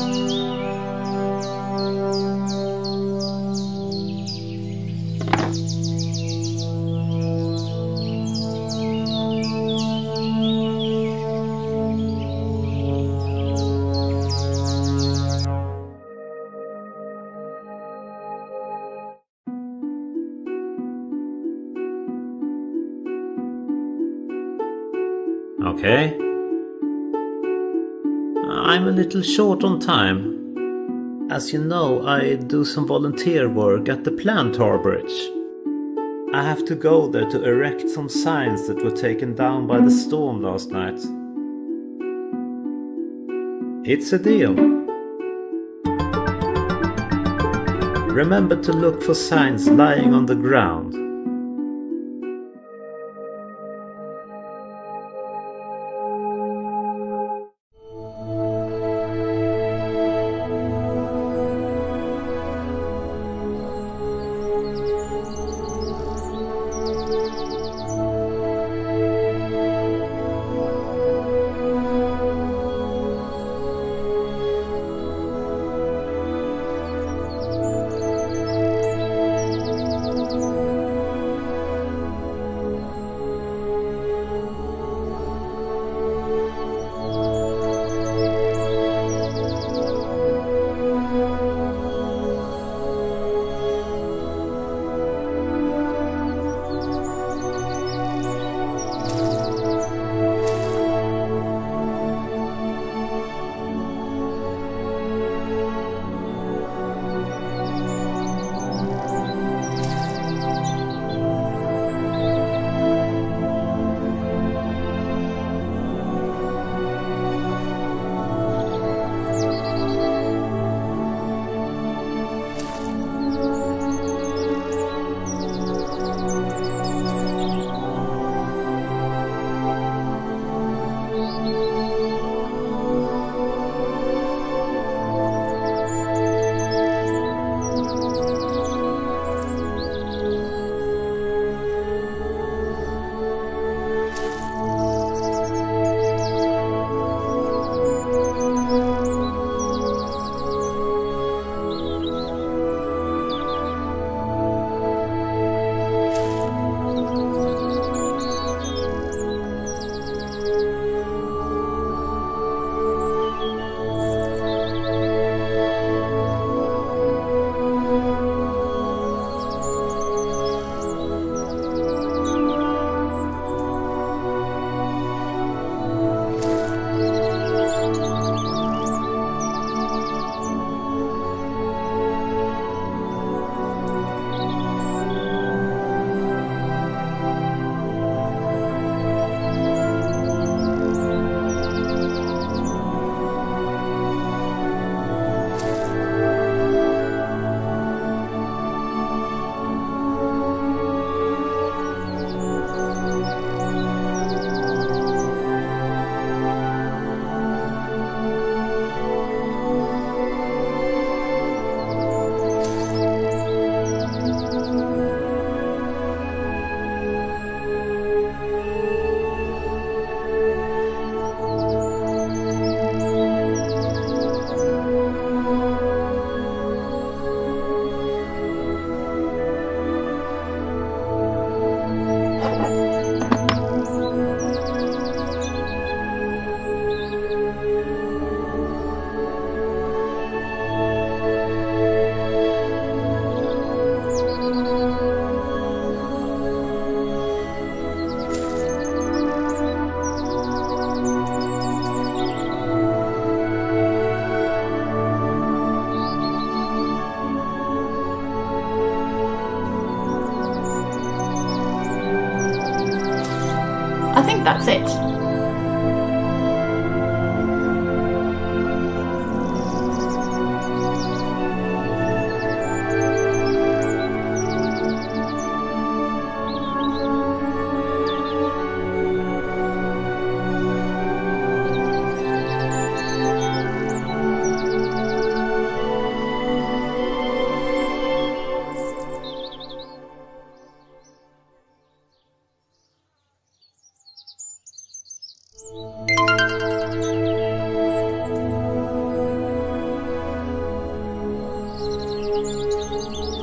Okay. I'm a little short on time. As you know, I do some volunteer work at the plant harborage. I have to go there to erect some signs that were taken down by the storm last night. It's a deal. Remember to look for signs lying on the ground. I think that's it.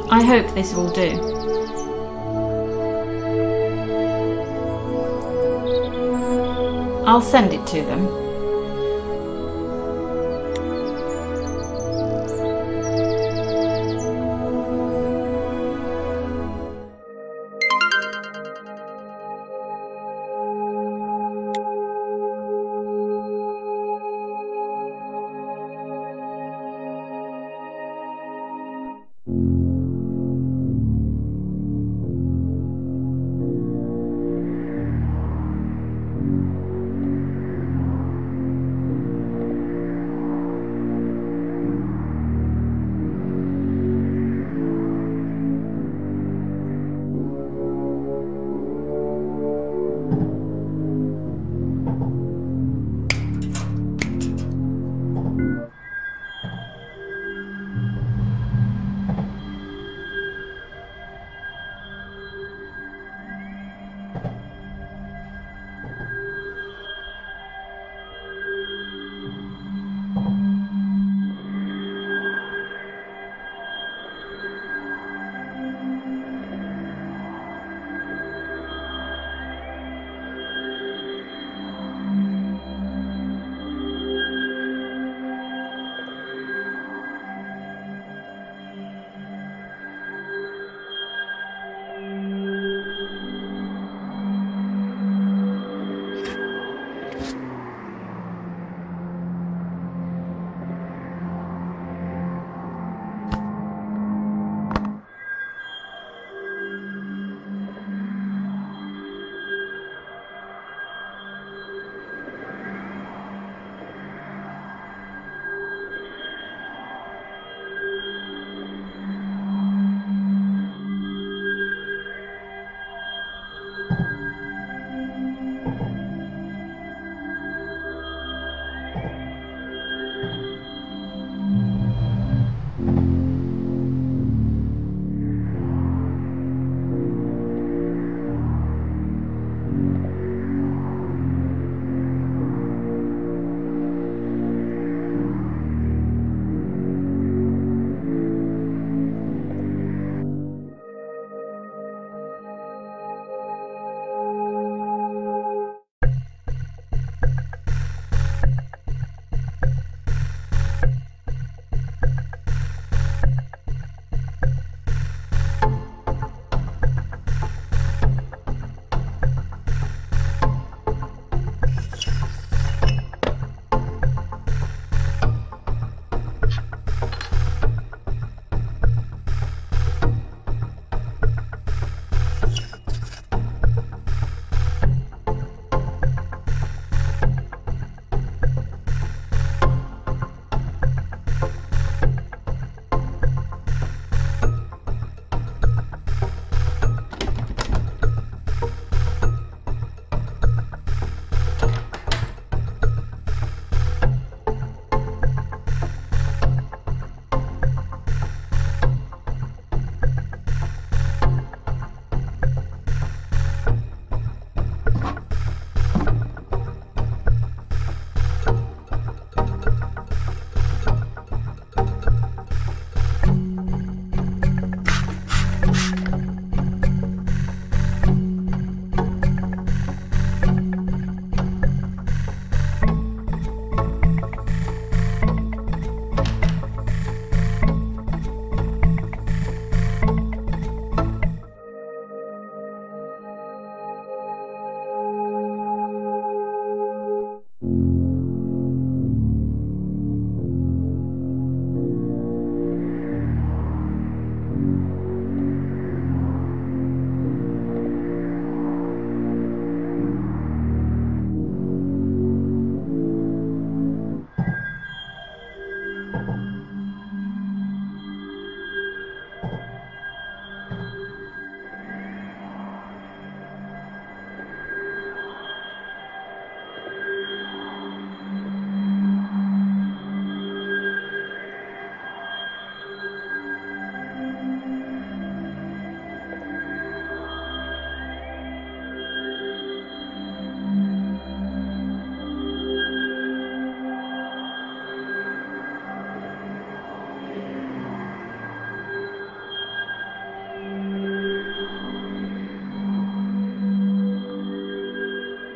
I hope this will do. I'll send it to them.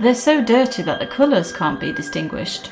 They're so dirty that the colours can't be distinguished.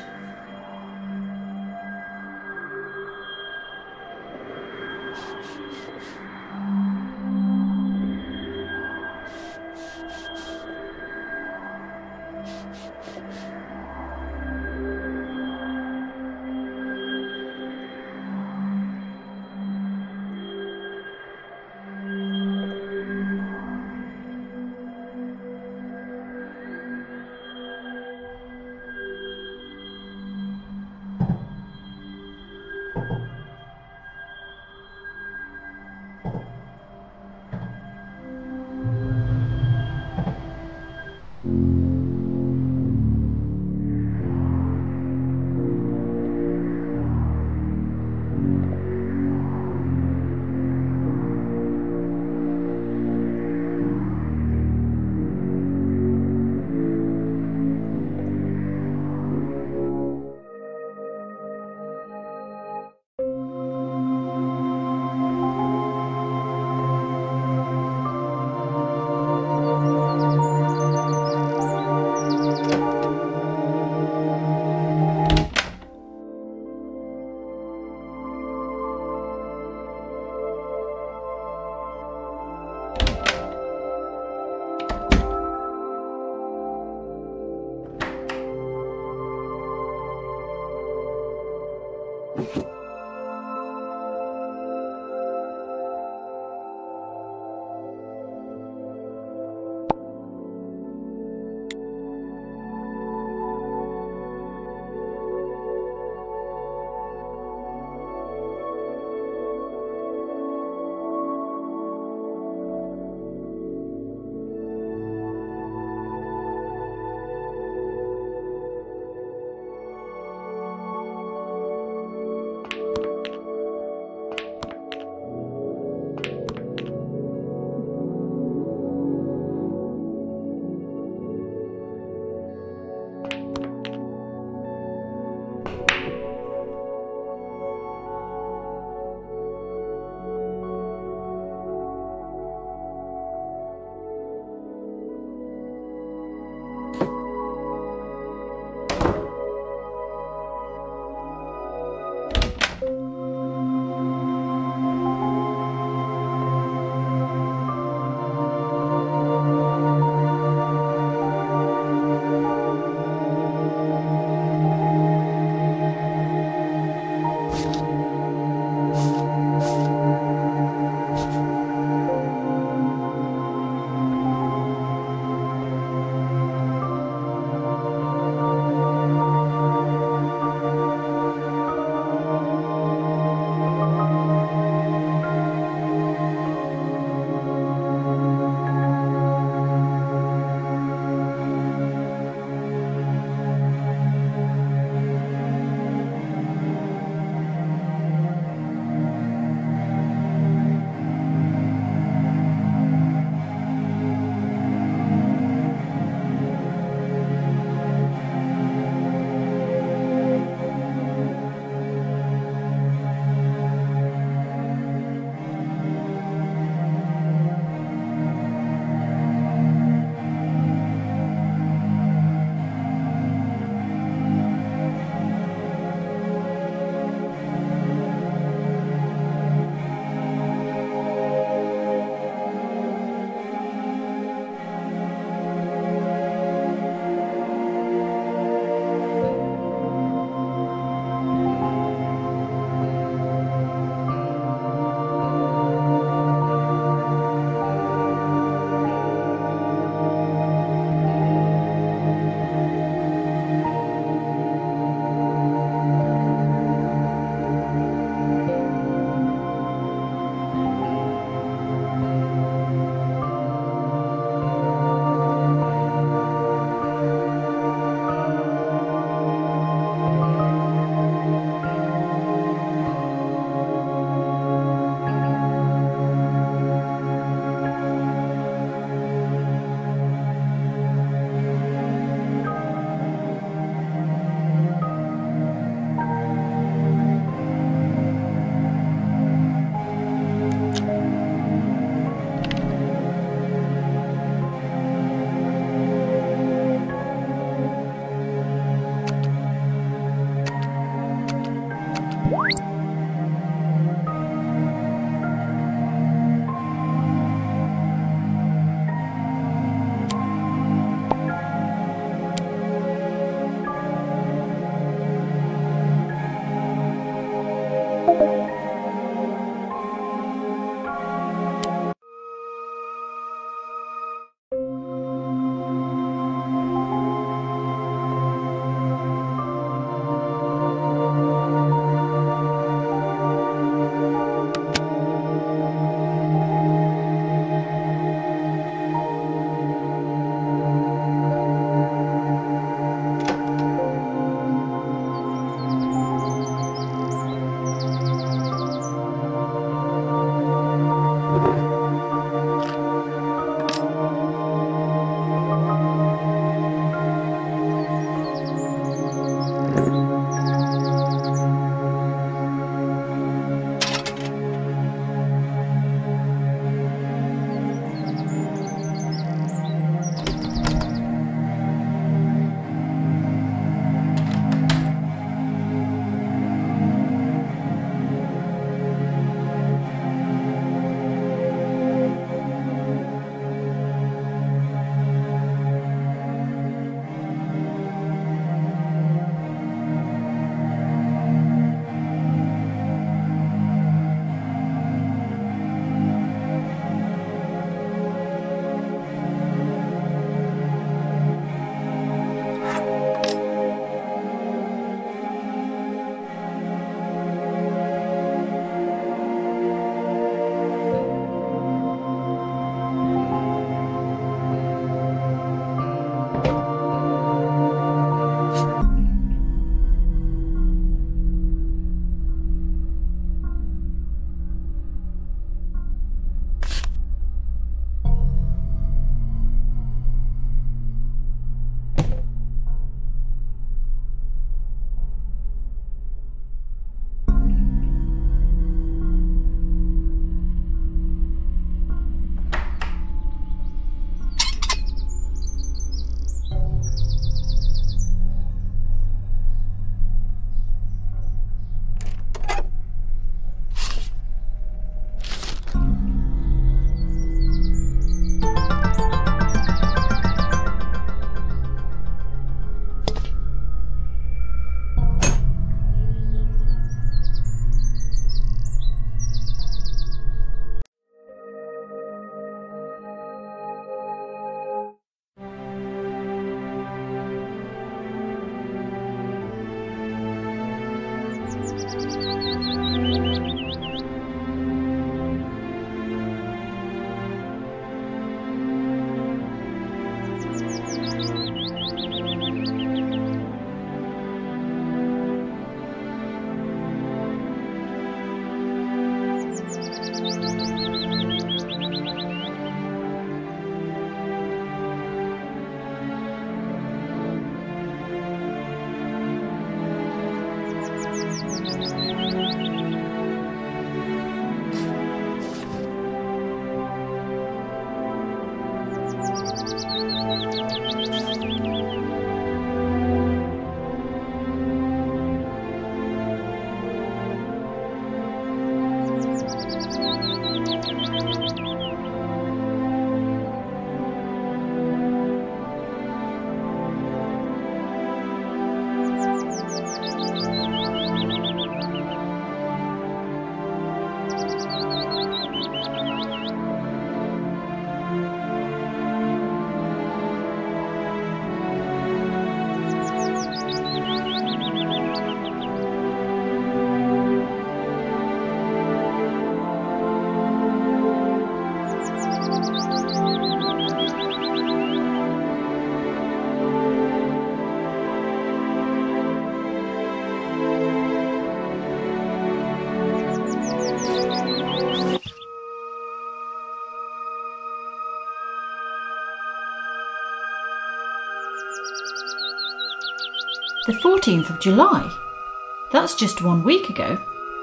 The 14th of July? That's just 1 week ago.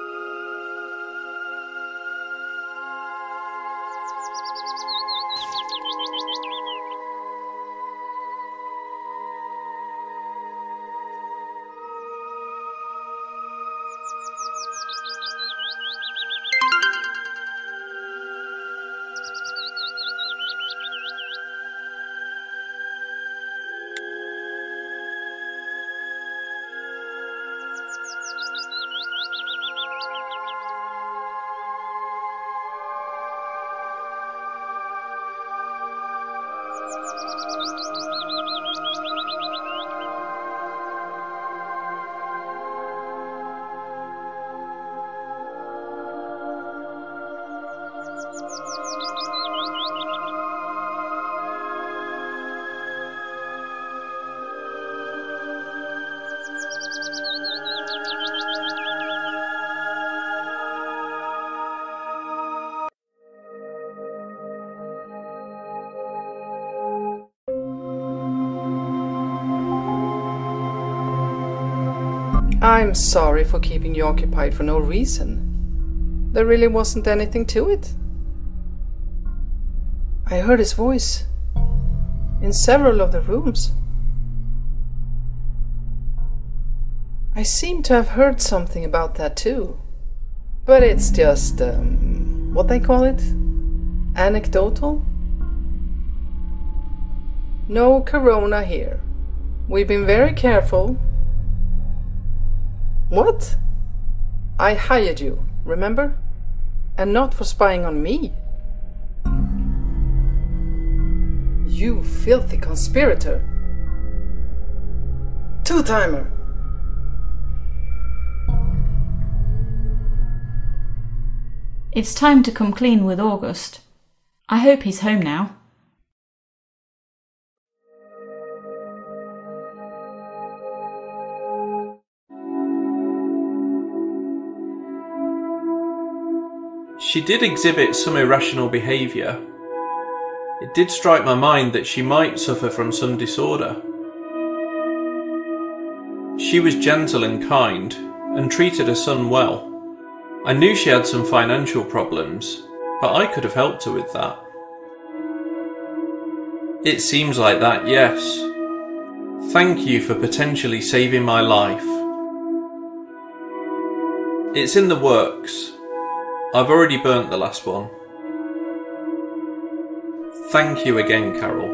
I'm sorry for keeping you occupied for no reason. There really wasn't anything to it. I heard his voice in several of the rooms. I seem to have heard something about that too. But it's just, what they call it? Anecdotal? No corona here. We've been very careful. What? I hired you, remember? And not for spying on me. You filthy conspirator. Two-timer. It's time to come clean with August. I hope he's home now. She did exhibit some irrational behaviour. It did strike my mind that she might suffer from some disorder. She was gentle and kind, and treated her son well. I knew she had some financial problems, but I could have helped her with that. It seems like that, yes. Thank you for potentially saving my life. It's in the works. I've already burnt the last one. Thank you again, Carol.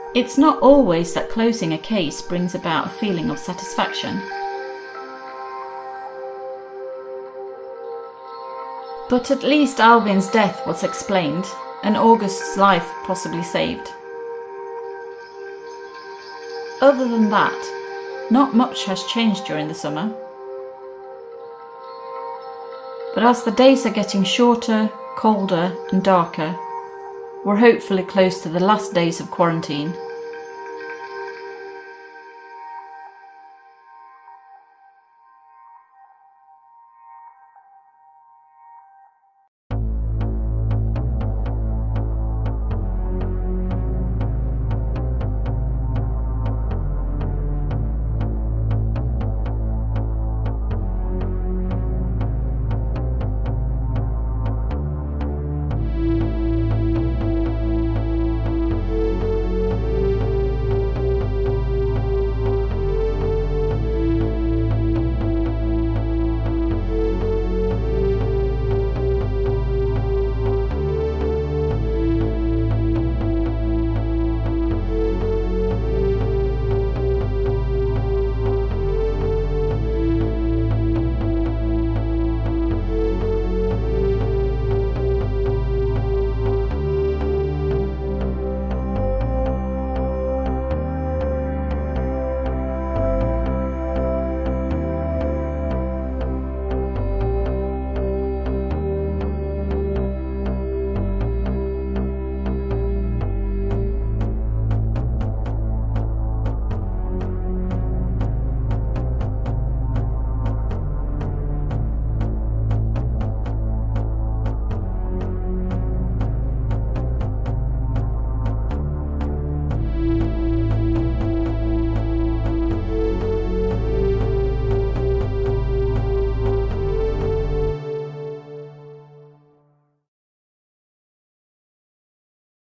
It's not always that closing a case brings about a feeling of satisfaction. But at least Alvin's death was explained, and August's life possibly saved. Other than that, not much has changed during the summer. But as the days are getting shorter, colder and darker, we're hopefully close to the last days of quarantine.